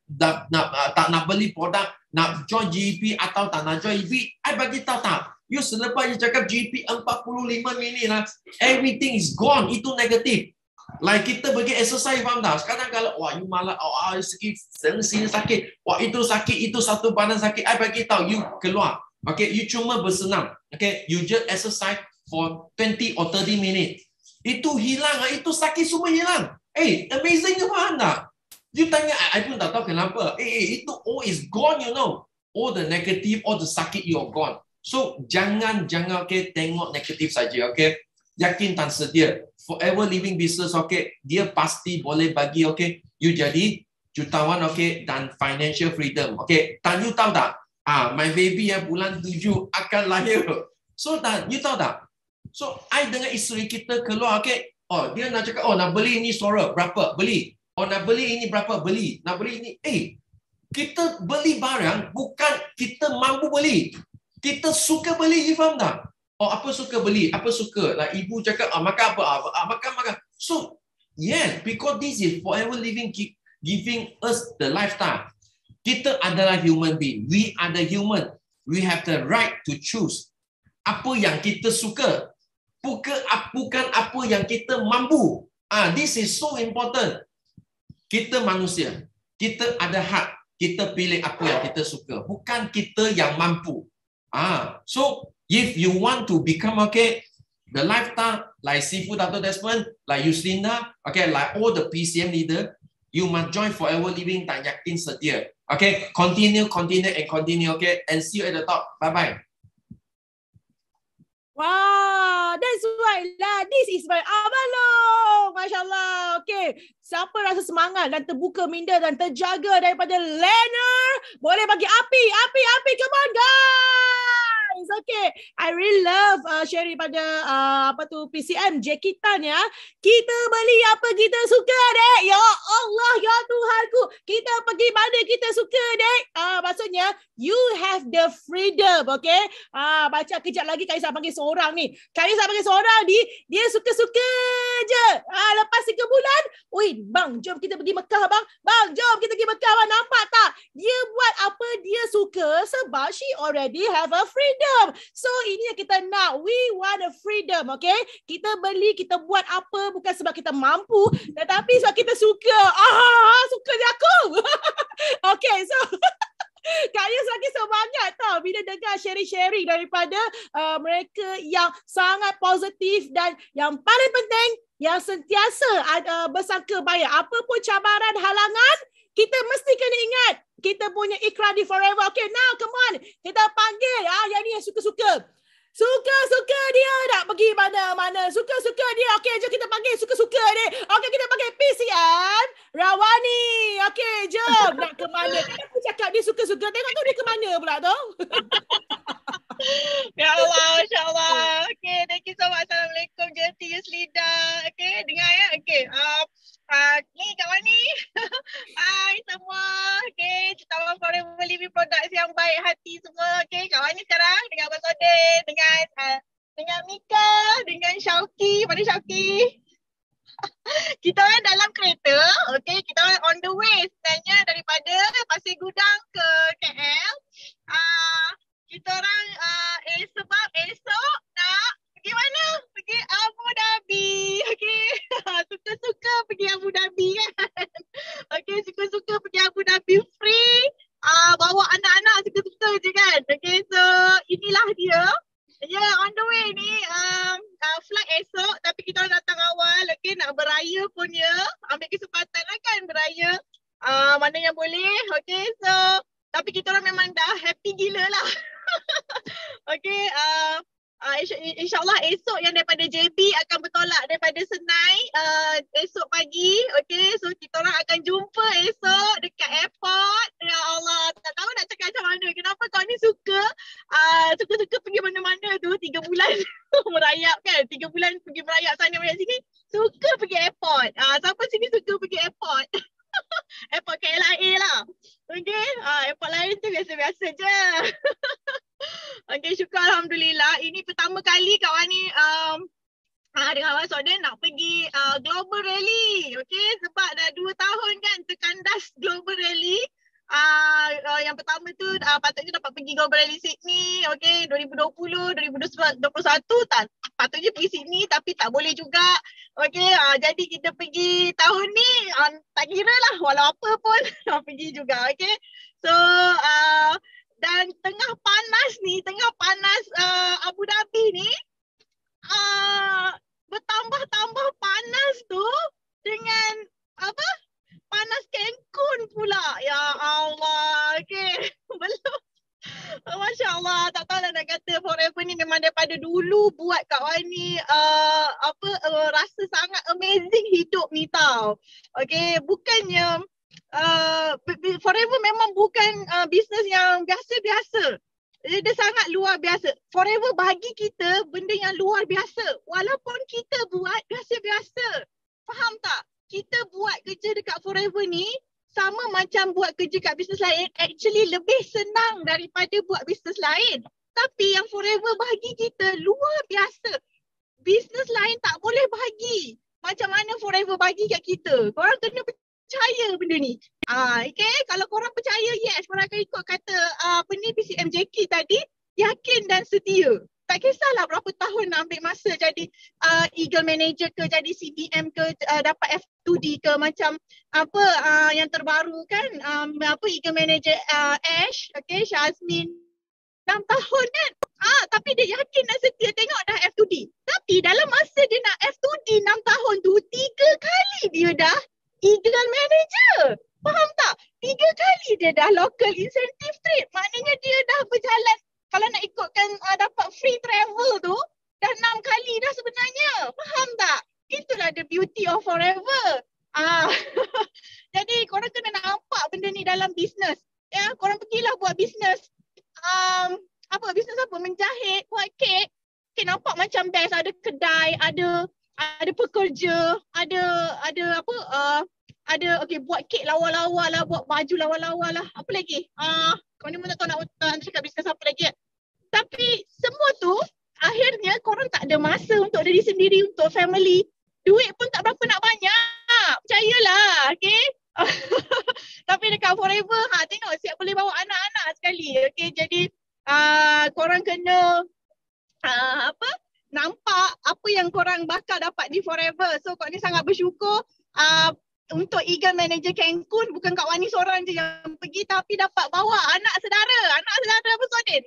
tak nak beli produk, nak join GEP atau tak nak join GEP, I bagi tahu tak. You selepas you cakap GEP 45 minit lah, everything is gone, itu negatif. Like kita pergi exercise, faham tak? Sekarang kalau, you malas, sini sakit, itu sakit, itu satu badan sakit, I bagi tahu, you keluar. You cuma bersenam. You just exercise for 20 or 30 minutes. Itu hilang, itu sakit semua hilang. Amazing ke faham tak? You tanya, I pun tak tahu kenapa. Itu all is gone, you know. All the negative, all the sakit, you're gone. So, jangan tengok negatif saja, Yakin dan sedia. Forever living business, dia pasti boleh bagi, you jadi jutawan, dan financial freedom, Dan you tahu tak? My baby bulan 7 akan lahir. So, dan you tahu tak? So, I dengan isteri kita keluar, dia nak cakap, nak beli ini suara, berapa? Beli. Nak beli ini berapa? Beli. Nak beli ini. Kita beli barang, bukan kita mampu beli. Kita suka beli, you faham tak? Apa suka beli? Apa suka? Like ibu cakap, makan apa? Makan. So, yes, because this is forever living, keep giving us the lifestyle. Kita adalah human being. We are the human. We have the right to choose. Apa yang kita suka. Bukan apa yang kita mampu. This is so important. Kita manusia. Kita ada hak. Kita pilih apa yang kita suka. Bukan kita yang mampu. So, if you want to become, the lifestyle, like Seafood Dr. Desmond, like Yuslinda, like all the PCM leader, you must join Forever Living dan yakin setia. Continue, and see you at the top. Bye-bye. Wow, that's why lah. This is my Abalong. Masya Allah. Siapa rasa semangat dan terbuka minda dan terjaga daripada Lenner, boleh bagi api. Come on, guys. I really love sharing pada PCM Jekitan ya. Kita beli apa kita suka, dek. Ya Allah, ya Tuhanku. Kita pergi mana kita suka, dek. Maksudnya you have the freedom, baca kejap lagi Kaisa panggil seorang ni. Kaisa panggil seorang dia suka-suka je. Lepas 3 bulan, bang, jom kita pergi Mekah, bang. Bang, jom kita pergi Mekah, bang. Nampak tak? Dia buat apa dia suka sebab she already have a freedom. So, ini yang kita nak. We want a freedom, Kita beli, kita buat apa bukan sebab kita mampu, tetapi sebab kita suka. Suka je aku. So Kak Yus lagi semangat tau bila dengar sharing-sharing daripada mereka yang sangat positif dan yang paling penting yang sentiasa bersangka baik. Apa pun cabaran, halangan, kita mesti kena ingat kita punya ikrar di forever. Now come on, kita panggil yang ni yang suka-suka. Suka-suka dia nak pergi mana-mana. Suka-suka dia. Okey, jom kita panggil suka-suka dia. Okey, kita panggil PCM Rawani. Okey, jom. Nak ke mana? Kenapa cakap dia suka-suka? Tengok tu dia ke mana pula tu? Ya Allah, Masya Allah. Okay, thank you so much. Assalamualaikum, JT Yuslida. Okay, dengar ya. Okay, ni kawan ni. Hai semua. Okay, Tawan Forever Living Products yang baik hati semua. Okay, kawan ni sekarang dengan Abang Sodin, dengan Mika, dengan Syauki. Mana Syauki? Kita orang dalam kereta. Okay, kita orang on the way sebenarnya daripada Pasir Gudang ke KL. Kita orang sebab esok nak pergi mana? Pergi Abu Dhabi. Okay. Suka-suka pergi Abu Dhabi kan. Okay, suka-suka pergi Abu Dhabi free. Bawa anak-anak suka-suka je kan. Okay, so inilah dia. Yeah, on the way ni flight esok tapi kita orang datang awal. Okay, nak beraya pun ya. Ambil kesempatan lah kan beraya. Mana yang boleh. Okay, so tapi kita orang memang dah happy gila lah. Okay, insyaAllah esok yang daripada JB akan bertolak daripada Senai esok pagi. Okay, so kita orang akan jumpa esok dekat airport. Ya Allah, tak tahu nak cakap macam mana. Kenapa kau ni suka-suka pergi mana-mana tu 3 bulan merayap kan. 3 bulan pergi merayap sana merayap sini. Suka pergi airport. Siapa sini suka pergi airport? Airport KLIA lah. Okay, airport lain tu biasa-biasa je. Okay, syukur Alhamdulillah. Ini pertama kali kawan ni dengan Abang Sodin nak pergi Global Rally. Okay, sebab dah 2 tahun kan terkandas Global Rally. Yang pertama tu patutnya dapat pergi Global Rally Sydney. Okay, 2020, 2021 tak patutnya pergi Sydney tapi tak boleh juga. Okay, jadi kita pergi tahun ni tak kira lah walau apa pun pergi juga. Okay, so dan tengah panas Abu Dhabi ni bertambah panas tu dengan panas Cancun pula. Ya Allah. Okay, belum. Masya Allah, tak tahu lah nak kata Forever ni memang daripada dulu buat kat Wan ni rasa sangat amazing hidup ni tau. Okay, bukannya Forever memang bukan bisnes yang biasa-biasa. Dia sangat luar biasa. Forever bagi kita benda yang luar biasa. Walaupun kita buat biasa-biasa. Faham tak? Kita buat kerja dekat Forever ni sama macam buat kerja kat bisnes lain, actually lebih senang daripada buat bisnes lain. Tapi yang Forever bagi kita luar biasa. Bisnes lain tak boleh bagi. Macam mana Forever bagi kat kita. Korang kena percaya benda ni. Okay, kalau korang percaya, yes, korang akan ikut kata PCMJK tadi, yakin dan setia. Tak kisahlah berapa tahun nak ambil masa jadi Eagle Manager ke, jadi CBM ke, dapat F2D ke, macam yang terbaru kan, Eagle Manager Ash, okay, Syazmin 6 tahun kan. Tapi dia yakin dan setia, tengok dah F2D. Tapi dalam masa dia nak F2D 6 tahun tu, 3 kali dia dah Eagle Manager. Faham tak? 3 kali dia dah local incentive trip. Maknanya dia dah berjalan. Kalau nak ikutkan dapat free travel tu, dah 6 kali dah sebenarnya. Faham tak? Itulah the beauty of Forever. Jadi korang kena nampak benda ni dalam bisnes. Ya, korang pergilah buat bisnes. Bisnes apa? Menjahit, buat kek. Okay, nampak macam best. Ada kedai, ada pekerja, ada buat kek lawa-lawa lah, buat baju lawa-lawa lah. Apa lagi? Kau ni pun tak tahu nak cakap bisnes apa lagi. Tapi semua tu akhirnya korang tak ada masa untuk diri sendiri, untuk family. Duit pun tak berapa nak banyak. Percayalah, okay? Tapi dekat Forever, tengok siap boleh bawa anak-anak sekali. Okay, jadi korang kena nampak apa yang korang bakal dapat di Forever. So korang ni sangat bersyukur. Untuk Eagle Manager Cancun, bukan Kak Wani seorang je yang pergi, tapi dapat bawa anak saudara Abang Sodin.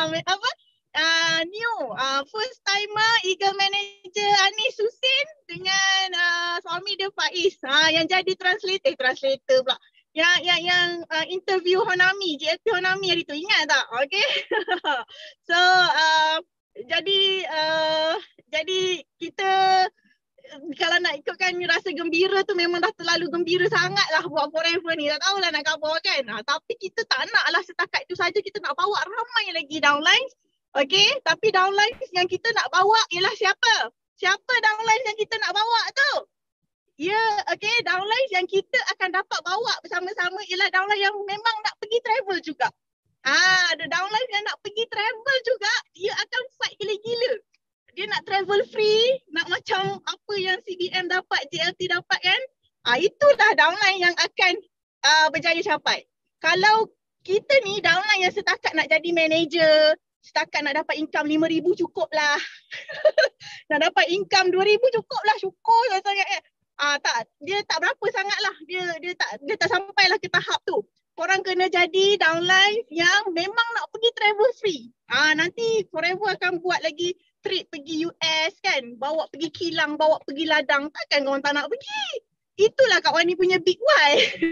First timer Eagle Manager Anis Husin dengan suami dia Faiz, yang jadi translator pula. Yang interview Honami, JLP Honami hari tu, ingat tak? Okay. So jadi kita kalau nak ikutkan rasa gembira tu memang dah terlalu gembira sangat lah buat forever ni. Tak tahulah nak cover kan. Tapi kita tak nak lah setakat itu saja, kita nak bawa ramai lagi downlines. Okay, tapi downlines yang kita nak bawa ialah siapa? Siapa downlines yang kita nak bawa tu? Ya, okay, downlines yang kita akan dapat bawa bersama-sama ialah downline yang memang nak pergi travel juga. Ada downlines yang nak pergi travel juga, dia akan fight gila-gila. Dia nak travel free, nak macam apa yang CBM dapat, JLT dapat kan. Itulah downline yang akan berjaya capai. Kalau kita ni downline yang setakat nak jadi manager, setakat nak dapat income 5,000 cukup lah. Nak dapat income 2,000 cukup lah, syukur lah sangat kan. Dia tak berapa sangat lah. Dia tak sampailah ke tahap tu. Korang kena jadi downline yang memang nak pergi travel free. Nanti forever akan buat lagi trip pergi US kan. Bawa pergi kilang, bawa pergi ladang. Takkan korang tak nak pergi. Itulah Kak Wani punya big why.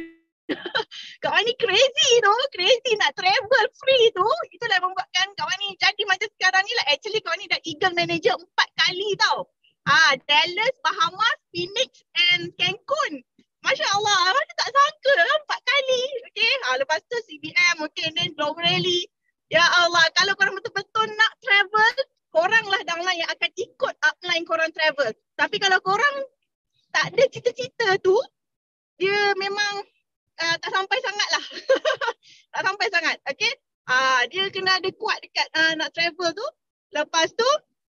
Kak Wani crazy tu. Crazy nak travel free tu. Itulah yang membuatkan Kak Wani jadi macam sekarang ni lah. Actually Kak Wani dah Eagle Manager 4 kali tau. Dallas, Bahamas, Phoenix and Cancun. Masya Allah, mana tak sangka 4 kali. Okay, lepas tu CBM, okay, then Global Rally. Ya Allah, kalau korang betul-betul nak travel, korang lah downline yang akan ikut upline korang travel. Tapi kalau korang tak ada cita-cita tu, dia memang tak sampai sangat lah. Tak sampai sangat, okay. Dia kena ada kuat dekat nak travel tu. Lepas tu,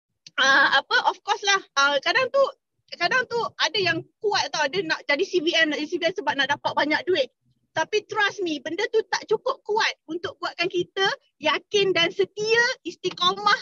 of course lah, kadang tu ada yang kuat tau, dia nak jadi CBM sebab nak dapat banyak duit. Tapi trust me, benda tu tak cukup kuat untuk buatkan kita yakin dan setia istiqamah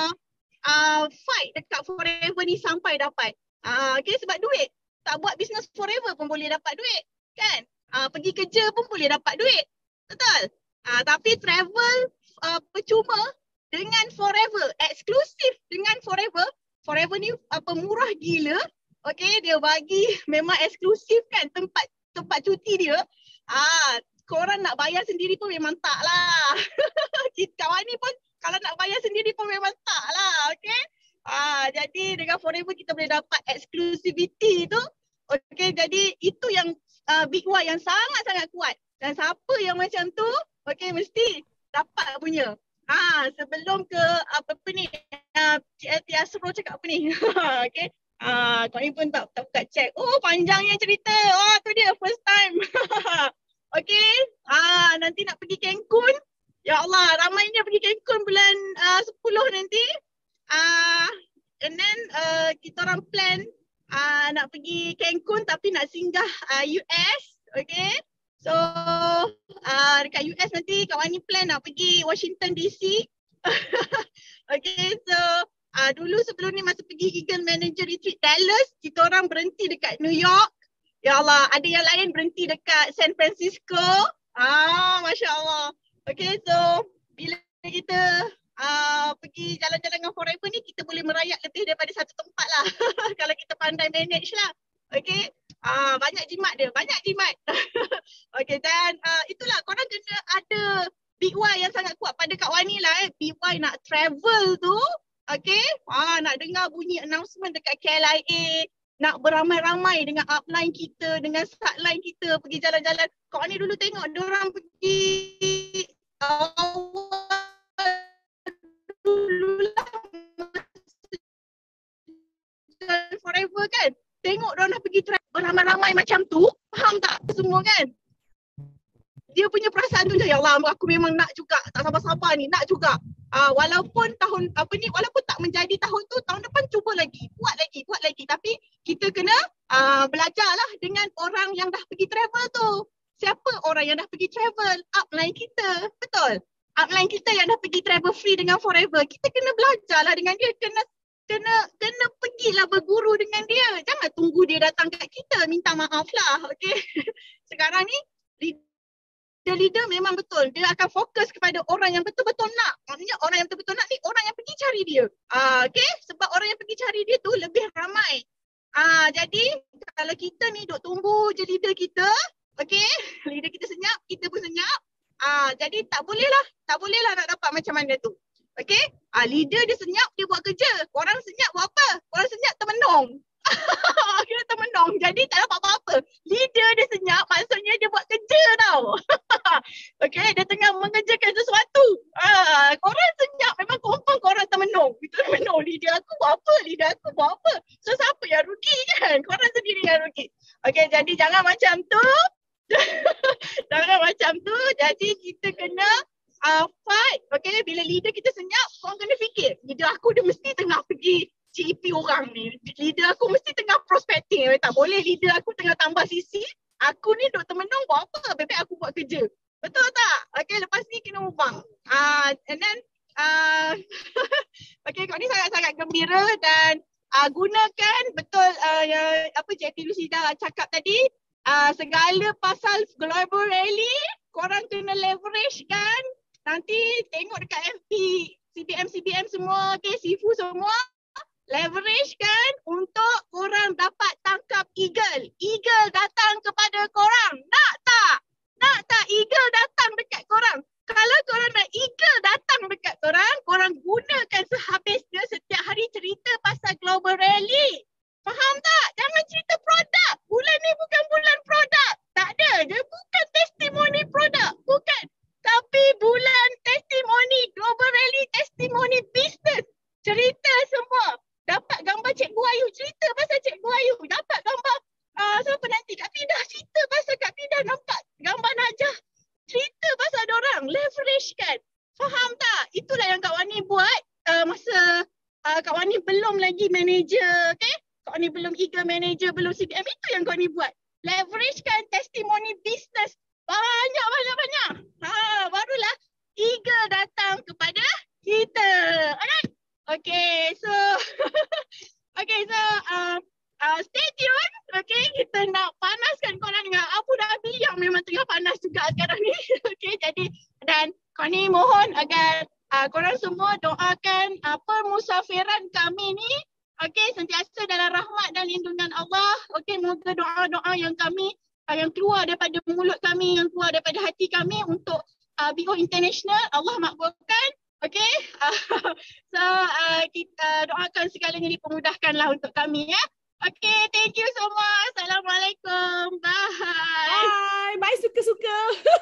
fight dekat forever ni sampai dapat. Okay, sebab duit. Tak buat business forever pun boleh dapat duit. Kan? Pergi kerja pun boleh dapat duit. Betul? Tapi travel percuma dengan forever. Eksklusif dengan forever. Forever ni murah gila. Okay, dia bagi memang eksklusif kan tempat cuti dia. Korang nak bayar sendiri pun memang tak lah. Kawan ni pun kalau nak bayar sendiri pun memang tak lah. Okay. Jadi dengan forever kita boleh dapat exclusivity tu. Okay, jadi itu yang big why yang sangat-sangat kuat. Dan siapa yang macam tu, okay, mesti dapat punya. Sebelum ke apa ni, GLT Astro cakap apa ni. Okay. Kau ni pun tak buka check. Oh, panjangnya cerita. Tu dia first time. Okay. Nanti nak pergi Cancun. Ya Allah, ramainya pergi Cancun bulan 10 nanti. And then kita orang plan nak pergi Cancun tapi nak singgah US. Okay. So dekat US nanti kawan ni plan nak pergi Washington DC. Okay, so dulu sebelum ni masa pergi Eagle Manager Retreat Dallas, kita orang berhenti dekat New York. Ya Allah, ada yang lain berhenti dekat San Francisco. Masya Allah. Okay, so bila kita pergi jalan-jalan dengan forever ni, kita boleh merayap lebih daripada satu tempat lah. Kalau kita pandai manage lah. Okay. Banyak jimat dia. Banyak jimat. Okay, dan itulah korang kena ada big why yang sangat kuat pada Kak Wani lah. Big why nak travel tu. Okay. Nak dengar bunyi announcement dekat KLIA. Nak beramai-ramai dengan upline kita, dengan subline kita pergi jalan-jalan. Kak Wani dulu tengok diorang pergi dulu lah forever kan. Tengok diorang dah pergi beramai-ramai macam tu. Faham tak semua kan? Dia punya perasaan tu, ya Allah, aku memang nak juga. Tak sabar-sabar ni, nak juga. Walaupun walaupun tak menjadi tahun tu, tahun depan cuba lagi. Buat lagi. Tapi kita kena belajarlah dengan orang yang dah pergi travel tu. Siapa orang yang dah pergi travel? Upline kita. Betul? Upline kita yang dah pergi travel free dengan forever. Kita kena belajarlah dengan dia. Kena pergilah berguru dengan dia. Jangan tunggu dia datang kat kita minta maaf lah. Okay. Sekarang ni leader memang betul. Dia akan fokus kepada orang yang betul-betul nak. Maksudnya orang yang betul-betul nak ni orang yang pergi cari dia. Okay. Sebab orang yang pergi cari dia tu lebih ramai. Jadi kalau kita ni duk tunggu je leader kita. Okay. Leader kita senyap, kita pun senyap. Jadi tak boleh lah nak dapat macam mana tu. Okay? Leader dia senyap, dia buat kerja. Korang senyap buat apa? Korang senyap termenung. Kita termenung. Jadi tak dapat apa-apa. Leader dia senyap, maksudnya dia buat kerja tau. Okay? Dia tengah mengerjakan sesuatu. Korang senyap, memang confirm korang termenung. Itu termenung. Leader aku buat apa? Leader aku buat apa? So siapa yang rugi kan? Korang sendiri yang rugi. Okay, jadi jangan macam tu. Jangan macam tu. Jadi kita kena fight. Okay, bila leader kita senyap, korang kena fikir. Leader aku dia mesti tengah pergi CEP orang ni. Leader aku mesti tengah prospecting. Tak boleh leader aku tengah tambah sisi. Aku ni duk termenung buat apa? Bebek aku buat kerja. Betul tak? Okay, lepas ni kena ubah. And then, okay, kau ni sangat-sangat gembira dan gunakan betul apa Cik Lucida cakap tadi. Segala pasal global rally, korang kena leverage kan. Nanti tengok dekat FB, CBM semua, okay, Sifu semua. Leverage kan untuk korang dapat tangkap eagle. Eagle datang kepada korang. Nak tak? Nak tak eagle datang dekat korang? Kalau korang nak eagle datang dekat korang, korang gunakan sehabisnya setiap hari cerita pasal global rally. Faham tak? Jangan cerita produk. Bulan ni bukan bulan produk. Tak ada. Dia bukan testimoni produk. Bukan. Tapi bulan testimoni, global rally testimoni business. Cerita semua. Dapat gambar Cikgu Ayu, cerita pasal Cikgu Ayu. Dapat gambar siapa nanti Kak Fidah, cerita pasal Kak Fidah. Nampak gambar Najah, cerita pasal dorang. Leverage kan. Faham tak? Itulah yang Kak Wani buat masa Kak Wani belum lagi manager, okay? Kak Wani belum eagle manager, belum CBM. Itu yang Kak Wani buat. Leverage kan testimoni business. Banyak. Barulah eagle datang kepada kita. Alright? Okay, so stay tune. Okay, kita nak panaskan korang dengan Abu Dhabi yang memang tengah panas juga sekarang ni. Okay, jadi dan kami mohon agar korang semua doakan permusafiran kami ni. Okay, sentiasa dalam rahmat dan lindungan Allah. Okay, moga doa-doa yang kami yang keluar daripada mulut kami, yang keluar daripada hati kami untuk BO International, Allah makbulkan. Okay, so kita doakan segalanya dipermudahkanlah untuk kami ya. Okay, thank you semua. Assalamualaikum. Bye. Bye, suka-suka.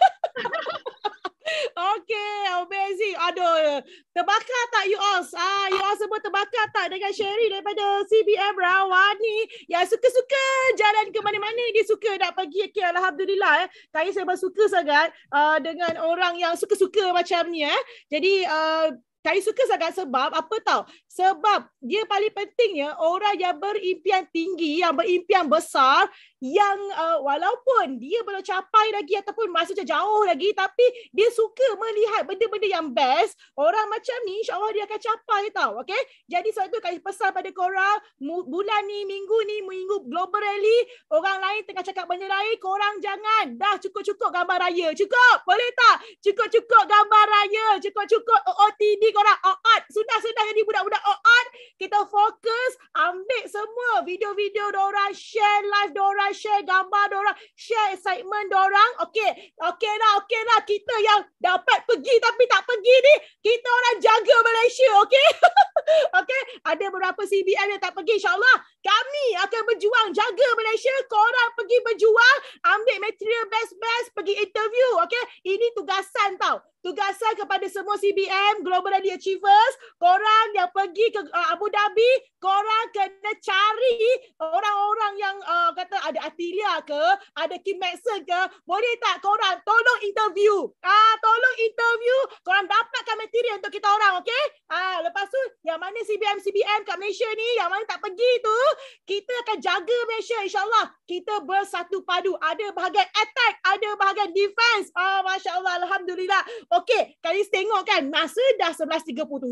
Okay, amazing. Aduh, terbakar tak you all? You all semua terbakar tak dengan sharing daripada CBM Rawani? Yang suka-suka jalan ke mana-mana, dia suka nak pergi. Okay, Alhamdulillah. Saya memang suka sangat dengan orang yang suka-suka macam ni. Jadi, saya suka sangat sebab apa tahu? Sebab dia paling pentingnya orang yang berimpian tinggi, yang berimpian besar, yang walaupun dia belum capai lagi ataupun masih jauh lagi, tapi dia suka melihat benda-benda yang best. Orang macam ni insya-Allah dia akan capai tau. Okey? Jadi sebab tu saya pesan pada korang, bulan ni, minggu global rally, orang lain tengah cakap benda lain, korang jangan. Dah cukup-cukup gambar raya. Cukup. Boleh tak? Cukup-cukup gambar raya. Cukup-cukup OOTD korang. OOT. Sudah jadi budak-budak OOT. Kita fokus ambil semua video-video dorang, share live dorang, share gambar dorang, share excitement dorang. Okey lah. Kita yang dapat pergi tapi tak pergi ni, kita orang jaga Malaysia, okey? Okey, ada beberapa CBM yang tak pergi, insya-Allah kami akan berjuang jaga Malaysia. Korang pergi berjuang, ambil material best, pergi interview, okey? Ini tugasan tau. Tugasan kepada semua CBM, Global Rally Achievers. Korang yang pergi ke Abu Dhabi, korang kena cari orang-orang yang kata ada Atilia ke, ada Kim Maxson ke. Boleh tak korang tolong interview? Tolong interview. Korang dapatkan material untuk kita orang, okey? Lepas tu, yang mana CBM kat Malaysia ni, yang mana tak pergi tu, kita akan jaga Malaysia, insyaAllah. Kita bersatu padu. Ada bahagian attack, ada bahagian defense. Masya Allah, Alhamdulillah. Okey, kalian tengok kan, masa dah 11.37.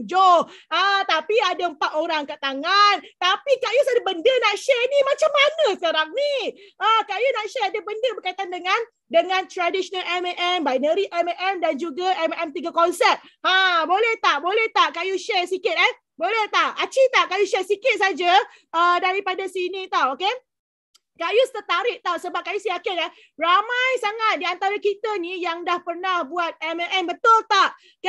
Tapi ada 4 orang kat tangan. Tapi Kak Yus ada benda nak share ni, macam mana sekarang ni? Kak Yus nak share ada benda berkaitan dengan traditional MAM, binary MAM dan juga MAM 3 konsep. Boleh tak Kak Yus share sikit Boleh tak? Aci tak Kak Yus share sikit saja daripada sini tau, okey? Kak Yus tertarik tau sebab Kak Yus yakin ramai sangat di antara kita ni yang dah pernah buat MLM, betul tak? Kan?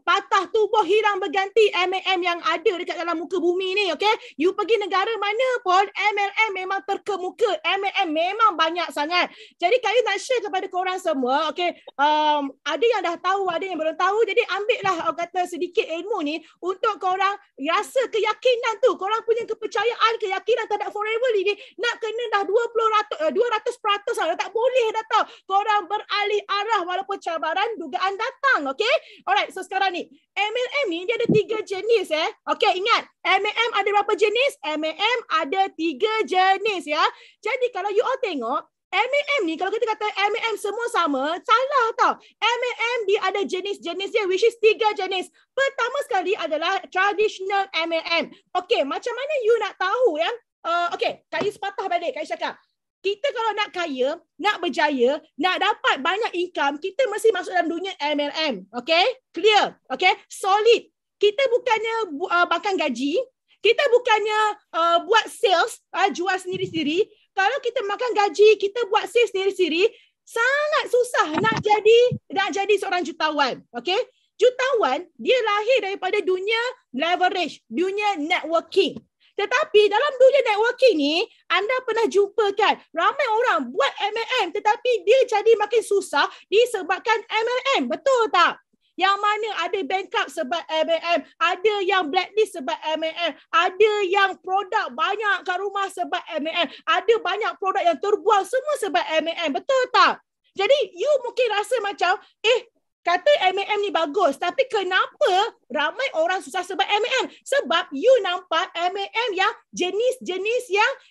patah tubuh hilang berganti MLM yang ada dekat dalam muka bumi ni, okay? You pergi negara mana pun, MLM memang terkemuka. MLM memang banyak sangat. Jadi Kak Yu nak share kepada korang semua, okay? Ada yang dah tahu, ada yang belum tahu. Jadi ambillah kata sedikit ilmu ni untuk korang rasa keyakinan tu. Korang punya kepercayaan, keyakinan terhadap Forever Living nak kena dah 200% lah. Tak boleh dah tau. Korang beralih arah walaupun cabaran dugaan datang. Okay? Alright, so sekarang ni MLM ni dia ada 3 jenis Okay, ingat MLM ada berapa jenis? MLM ada 3 jenis ya. Jadi kalau you all tengok MLM ni, kalau kita kata MLM semua sama, salah tau. MLM dia ada jenis-jenis dia, which is 3 jenis. Pertama sekali adalah traditional MLM. Okay, macam mana you nak tahu ya? Okay, Kak Yu sepatah balik, Kak Yu cakap. Kita kalau nak kaya, nak berjaya, nak dapat banyak income, kita mesti masuk dalam dunia MLM. Okay? Clear? Okay? Solid. Kita bukannya makan gaji. Kita bukannya buat sales, jual sendiri-sendiri. Kalau kita makan gaji, kita buat sales sendiri-sendiri, sangat susah nak jadi seorang jutawan. Okay? Jutawan, dia lahir daripada dunia leverage, dunia networking. Tetapi dalam dunia networking ni, anda pernah jumpa kan, ramai orang buat MLM tetapi dia jadi makin susah disebabkan MLM. Betul tak? Yang mana ada bankrupt sebab MLM, ada yang blacklist sebab MLM, ada yang produk banyak kat rumah sebab MLM, ada banyak produk yang terbuang semua sebab MLM. Betul tak? Jadi you mungkin rasa macam, kata MLM ni bagus, tapi kenapa ramai orang susah sebab MLM? Sebab you nampak MLM yang jenis-jenis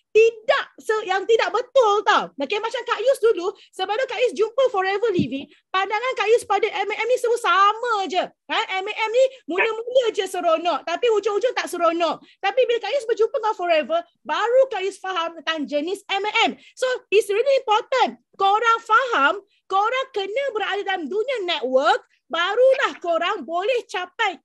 yang tidak betul tau. Okay, macam Kak Yus dulu, sebelum Kak Yus jumpa Forever Living, pandangan Kak Yus pada MLM ni semua sama je. MLM ni mula-mula je seronok, tapi ujung-ujung tak seronok. Tapi bila Kak Yus berjumpa dengan Forever, baru Kak Yus faham tentang jenis MLM. So, it's really important. Korang faham, korang kena berada dalam dunia network, barulah korang boleh capai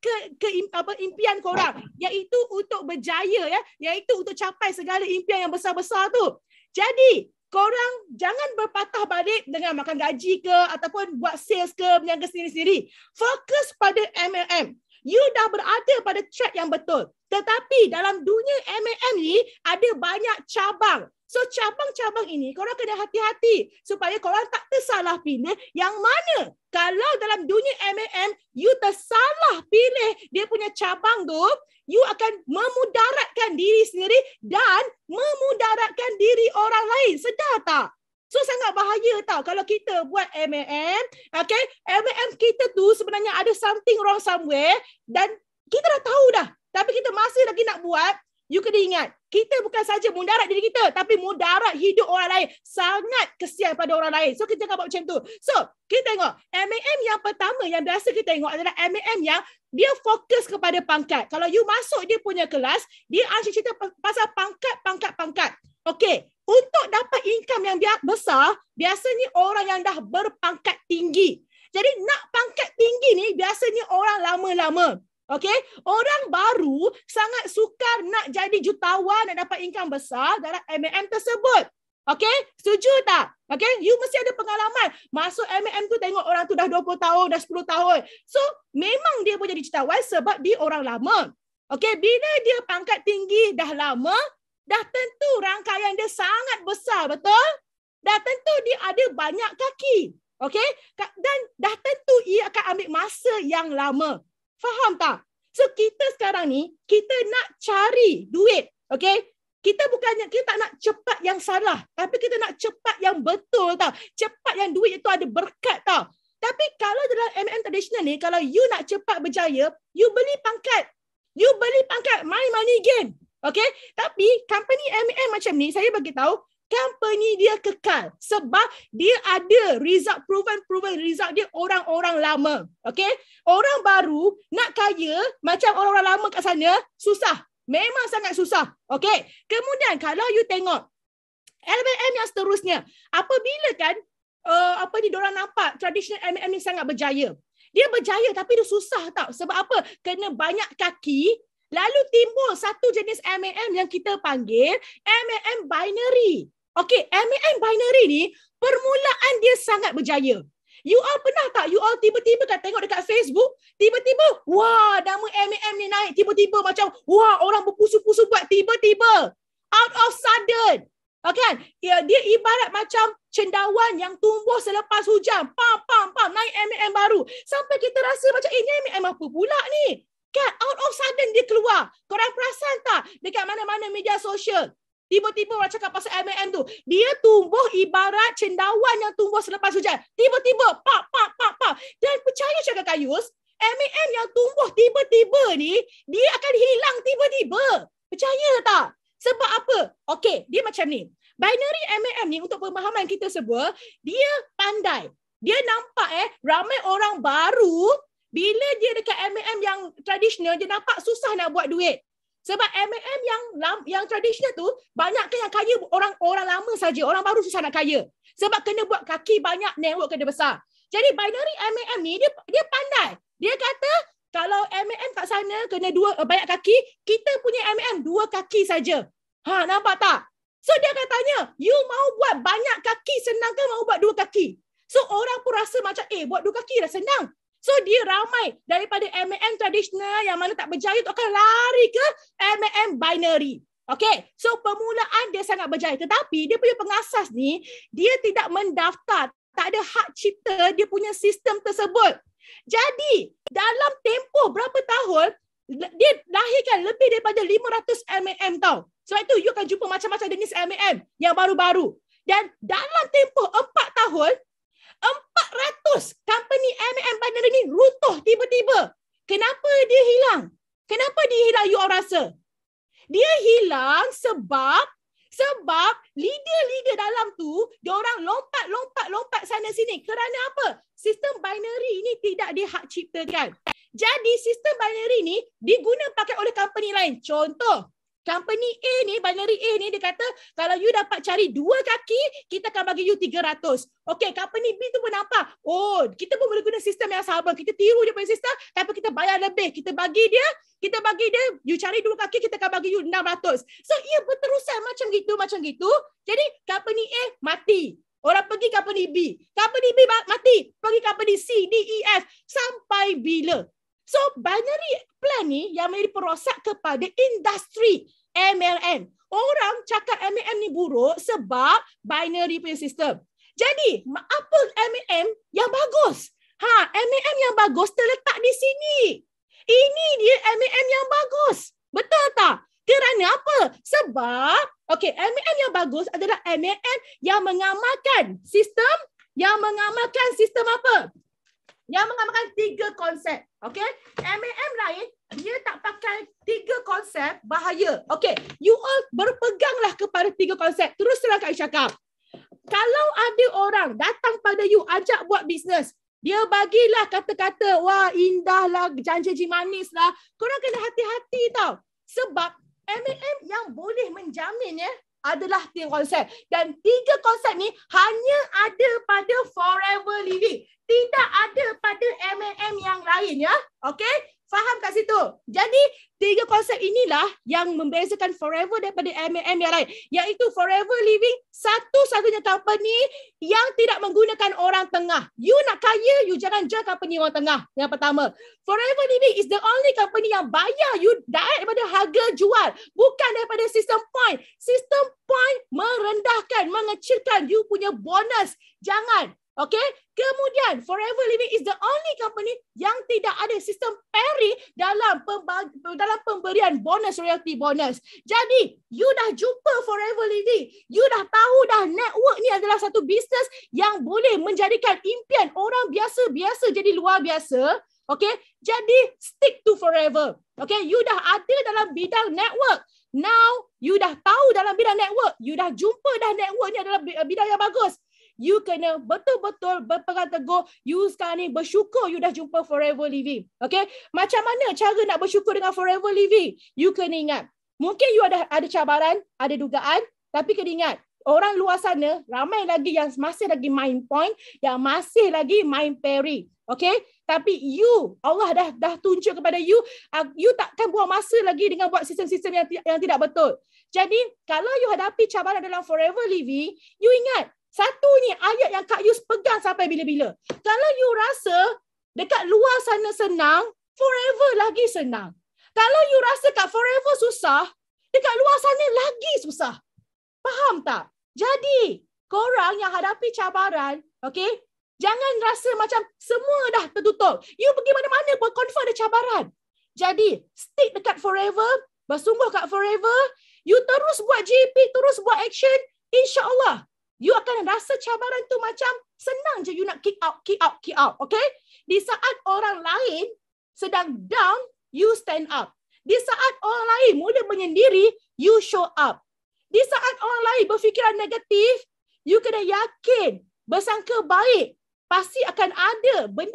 impian korang, iaitu untuk berjaya ya, iaitu untuk capai segala impian yang besar-besar tu. Jadi korang jangan berpatah balik dengan makan gaji ke ataupun buat sales ke, berniaga sendiri-sendiri. Fokus pada MLM. You dah berada pada track yang betul. Tetapi dalam dunia MLM ni ada banyak cabang. So cabang-cabang ini korang kena hati-hati supaya korang tak tersalah pilih yang mana. Kalau dalam dunia MLM you tersalah pilih dia punya cabang tu, you akan memudaratkan diri sendiri dan memudaratkan diri orang lain. Sedar tak? So sangat bahaya tau kalau kita buat MLM. Okay? MLM kita tu sebenarnya ada something wrong somewhere dan kita dah tahu dah. Tapi kita masih lagi nak buat. You kena ingat, kita bukan saja mudarat diri kita, tapi mudarat hidup orang lain. Sangat kesian pada orang lain. So, kita jangan buat macam tu. So, kita tengok, MLM yang pertama yang biasa kita tengok adalah MLM yang dia fokus kepada pangkat. Kalau you masuk dia punya kelas, dia asyik cerita pasal pangkat. Okey, untuk dapat income yang besar, biasanya orang yang dah berpangkat tinggi. Jadi, nak pangkat tinggi ni biasanya orang lama-lama. Okay, orang baru sangat sukar nak jadi jutawan, nak dapat income besar dalam MLM tersebut. Okay, setuju tak? Okay, you mesti ada pengalaman. Masuk MLM tu tengok orang tu dah 20 tahun, dah 10 tahun. So, memang dia boleh jadi jutawan sebab dia orang lama. Okay, bila dia pangkat tinggi dah lama, dah tentu rangkaian dia sangat besar, betul? Dah tentu dia ada banyak kaki. Okay, dan dah tentu ia akan ambil masa yang lama. Faham tak? So kita sekarang ni, kita nak cari duit. Okay? Kita tak nak cepat yang salah. Tapi kita nak cepat yang betul tau. Cepat yang duit itu ada berkat tau. Tapi kalau dalam MLM tradisional ni, kalau you nak cepat berjaya, you beli pangkat. You beli pangkat, money game. Okay? Tapi company MLM macam ni, saya bagi tahu, company dia kekal sebab dia ada result, proven result dia orang-orang lama. Okay? Orang baru nak kaya macam orang-orang lama kat sana, susah. Memang sangat susah. Okay? Kemudian kalau you tengok MLM yang seterusnya, apabila kan diorang nampak traditional MLM ni sangat berjaya. Dia berjaya tapi dia susah tau. Sebab apa? Kena banyak kaki. Lalu timbul satu jenis MLM yang kita panggil MLM binary. Okey, MLM binary ni permulaan dia sangat berjaya. You all pernah tak? You all tiba-tiba kan tengok dekat Facebook, tiba-tiba, wah, nama M&M ni naik. Tiba-tiba macam, wah, orang berpusu-pusu buat tiba-tiba. Out of sudden. Okay, ya, dia ibarat macam cendawan yang tumbuh selepas hujan. Pam, naik M&M baru. Sampai kita rasa macam, ni M&M apa pula ni? Kan, out of sudden dia keluar. Korang perasan tak? Dekat mana-mana media sosial. Tiba-tiba orang cakap pasal M&M tu. Dia tumbuh ibarat cendawan yang tumbuh selepas hujan. Tiba-tiba, pap. Dan percaya cakap Kayus, M&M yang tumbuh tiba-tiba ni, dia akan hilang tiba-tiba. Percaya tak? Sebab apa? Okey, dia macam ni. Binary M&M ni untuk pemahaman kita semua, dia pandai. Dia nampak ramai orang baru, bila dia dekat M&M yang tradisional, dia nampak susah nak buat duit. Sebab M&M yang tradisional tu, banyakkan yang kaya orang lama saja. Orang baru susah nak kaya. Sebab kena buat kaki banyak, network kena besar. Jadi binary M&M ni, dia pandai. Dia kata, kalau M&M kat sana kena banyak kaki, kita punya M&M 2 kaki saja. Nampak tak? So dia akan tanya, you mau buat banyak kaki senang ke mau buat 2 kaki? So orang pun rasa macam, buat 2 kaki dah senang. So dia ramai daripada M&M tradisional yang mana tak berjaya tu akan lari ke M&M binary. Okay, so permulaan dia sangat berjaya. Tetapi dia punya pengasas ni, dia tidak mendaftar, tak ada hak cipta dia punya sistem tersebut. Jadi dalam tempoh berapa tahun, dia lahirkan lebih daripada 500 M&M tau. Sebab itu you akan jumpa macam-macam jenis M&M yang baru-baru. Dan dalam tempoh 4 tahun, 400 company M&M binary ni runtuh tiba-tiba. Kenapa dia hilang? Kenapa dia hilang, you all rasa? Dia hilang sebab leader-leader dalam tu, diorang lompat sana sini. Kerana apa? Sistem binary ini tidak dihak ciptakan. Jadi sistem binary ni diguna pakai oleh company lain. Contoh, company A ni, binary A ni, dia kata kalau you dapat cari 2 kaki, kita akan bagi you 300. Okey, company B tu pun nampak, kita pun boleh guna sistem yang sama. Kita tiru dia punya sistem, tapi kita bayar lebih. Kita bagi dia, you cari 2 kaki, kita akan bagi you 600. So, ia berterusan macam gitu. Jadi, company A mati. Orang pergi company B. Company B mati. Pergi company C, D, E, F. Sampai bila? So, binary plan ni yang diperosak kepada industri MLM. Orang cakap MLM ni buruk sebab binary punya sistem. Jadi, apa MLM yang bagus? MLM yang bagus terletak di sini. Ini dia MLM yang bagus. Betul tak? Kerana apa? Sebab, MLM yang bagus adalah MLM yang mengamalkan sistem apa? Yang mengamalkan 3 konsep. MLM lain, dia tak pakai 3 konsep, bahaya. You all berpeganglah kepada 3 konsep. Terus terang Kak cakap. Kalau ada orang datang pada you, ajak buat bisnes, dia bagilah kata-kata, wah indahlah, janji manis lah. Korang kena hati-hati tau. Sebab MLM yang boleh menjamin adalah 3 konsep. Dan 3 konsep ni hanya ada pada Forever Living. Tidak ada pada MLM yang lain ya. Faham kat situ? Jadi 3 konsep inilah yang membezakan Forever daripada MLM yang lain. Iaitu Forever Living satu-satunya company yang tidak menggunakan orang tengah. You nak kaya, you jangan join company orang tengah. Yang pertama. Forever Living is the only company yang bayar you direct daripada harga jual. Bukan daripada sistem point. Sistem point merendahkan, mengecilkan you punya bonus. Jangan. Kemudian Forever Living is the only company yang tidak ada sistem peri dalam pemberian bonus, royalty bonus. Jadi, you dah jumpa Forever Living. You dah tahu dah network ni adalah satu bisnes yang boleh menjadikan impian orang biasa-biasa jadi luar biasa. Jadi stick to Forever. You dah ada dalam bidang network. Now, you dah tahu dalam bidang network. You dah jumpa dah network ni adalah bidang yang bagus. You kena betul-betul berpegang teguh. You sekarang ni bersyukur you dah jumpa Forever Living. Macam mana cara nak bersyukur dengan Forever Living? You kena ingat. Mungkin you ada cabaran, ada dugaan. Tapi kena ingat. Orang luar sana, ramai lagi yang masih lagi main point. Yang masih lagi main peri. Tapi you, Allah dah tunjuk kepada you. You takkan buang masa lagi dengan buat sistem-sistem yang tidak betul. Jadi, kalau you hadapi cabaran dalam Forever Living, you ingat, Satu ni ayat yang Kak Yus pegang sampai bila-bila. Kalau you rasa dekat luar sana senang, forever lagi senang. Kalau you rasa kat forever susah, dekat luar sana lagi susah. Faham tak? Jadi, korang yang hadapi cabaran, okay, jangan rasa macam semua dah tertutup. You pergi mana-mana pun confirm ada cabaran. Jadi, stick dekat forever, bersungguh kat forever, you terus buat JP, terus buat action, insya-Allah you akan rasa cabaran tu macam senang je you nak kick out, okay? Di saat orang lain sedang down, you stand up. Di saat orang lain mula menyendiri, you show up. Di saat orang lain berfikiran negatif, you kena yakin, bersangka baik, pasti akan ada benda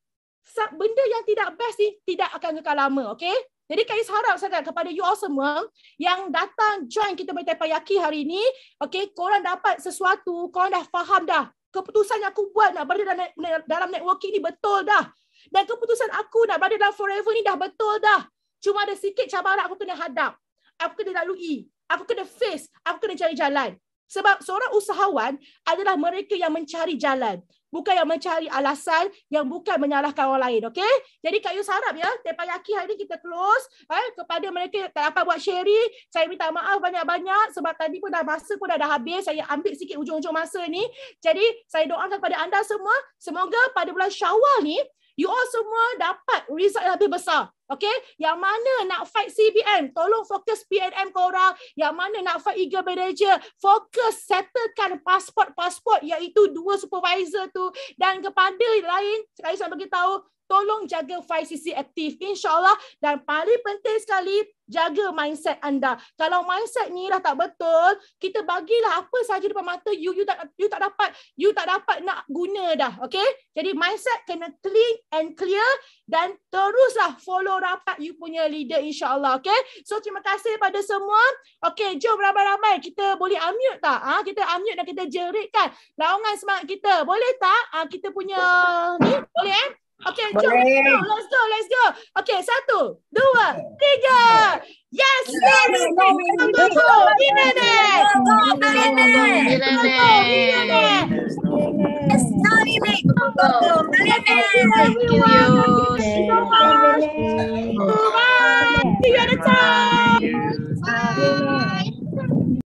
yang tidak best ni tidak akan kekal lama, okay? Jadi Kak Yus harap sangat kepada you all semua yang datang join kita bertepayaki hari ini, okay, korang dapat sesuatu, korang dah faham dah. Keputusan yang aku buat nak berada dalam networking ni betul dah. Dan keputusan aku nak berada dalam forever ni dah betul dah. Cuma ada sikit cabaran aku kena hadap. Aku kena lalui. Aku kena face. Aku kena cari jalan. Sebab seorang usahawan adalah mereka yang mencari jalan. Bukan yang mencari alasan, yang bukan menyalahkan orang lain. Okay? Jadi Kak Yus harap ya, Tepayaki hari ni kita close. Kepada mereka yang tak dapat buat sharing, saya minta maaf banyak-banyak sebab tadi pun dah masa pun dah habis. Saya ambil sikit ujung-ujung masa ni. Jadi saya doakan kepada anda semua, semoga pada bulan Syawal ni, you all semua dapat result yang lebih besar. Okay? Yang mana nak fight CBM, tolong fokus PNM korang. Yang mana nak fight Eagle Manager, fokus settlekan pasport-pasport iaitu 2 supervisor tu. Dan kepada lain, saya nak beritahu, tolong jaga 5CC aktif, insyaAllah. Dan paling penting sekali, jaga mindset anda. Kalau mindset ni dah tak betul, kita bagilah apa saja depan mata you tak dapat nak guna dah. Okay? Jadi mindset kena clean and clear dan teruslah follow rapat you punya leader, insyaAllah. Okay? So terima kasih pada semua. Okay, jom ramai-ramai kita boleh unmute tak? Kita unmute dan kita jeritkan laungan semangat kita. Boleh tak? Kita punya ni, boleh Okay, jom. Let's go. Okay, 1, 2, 3. Yes, See you at the time.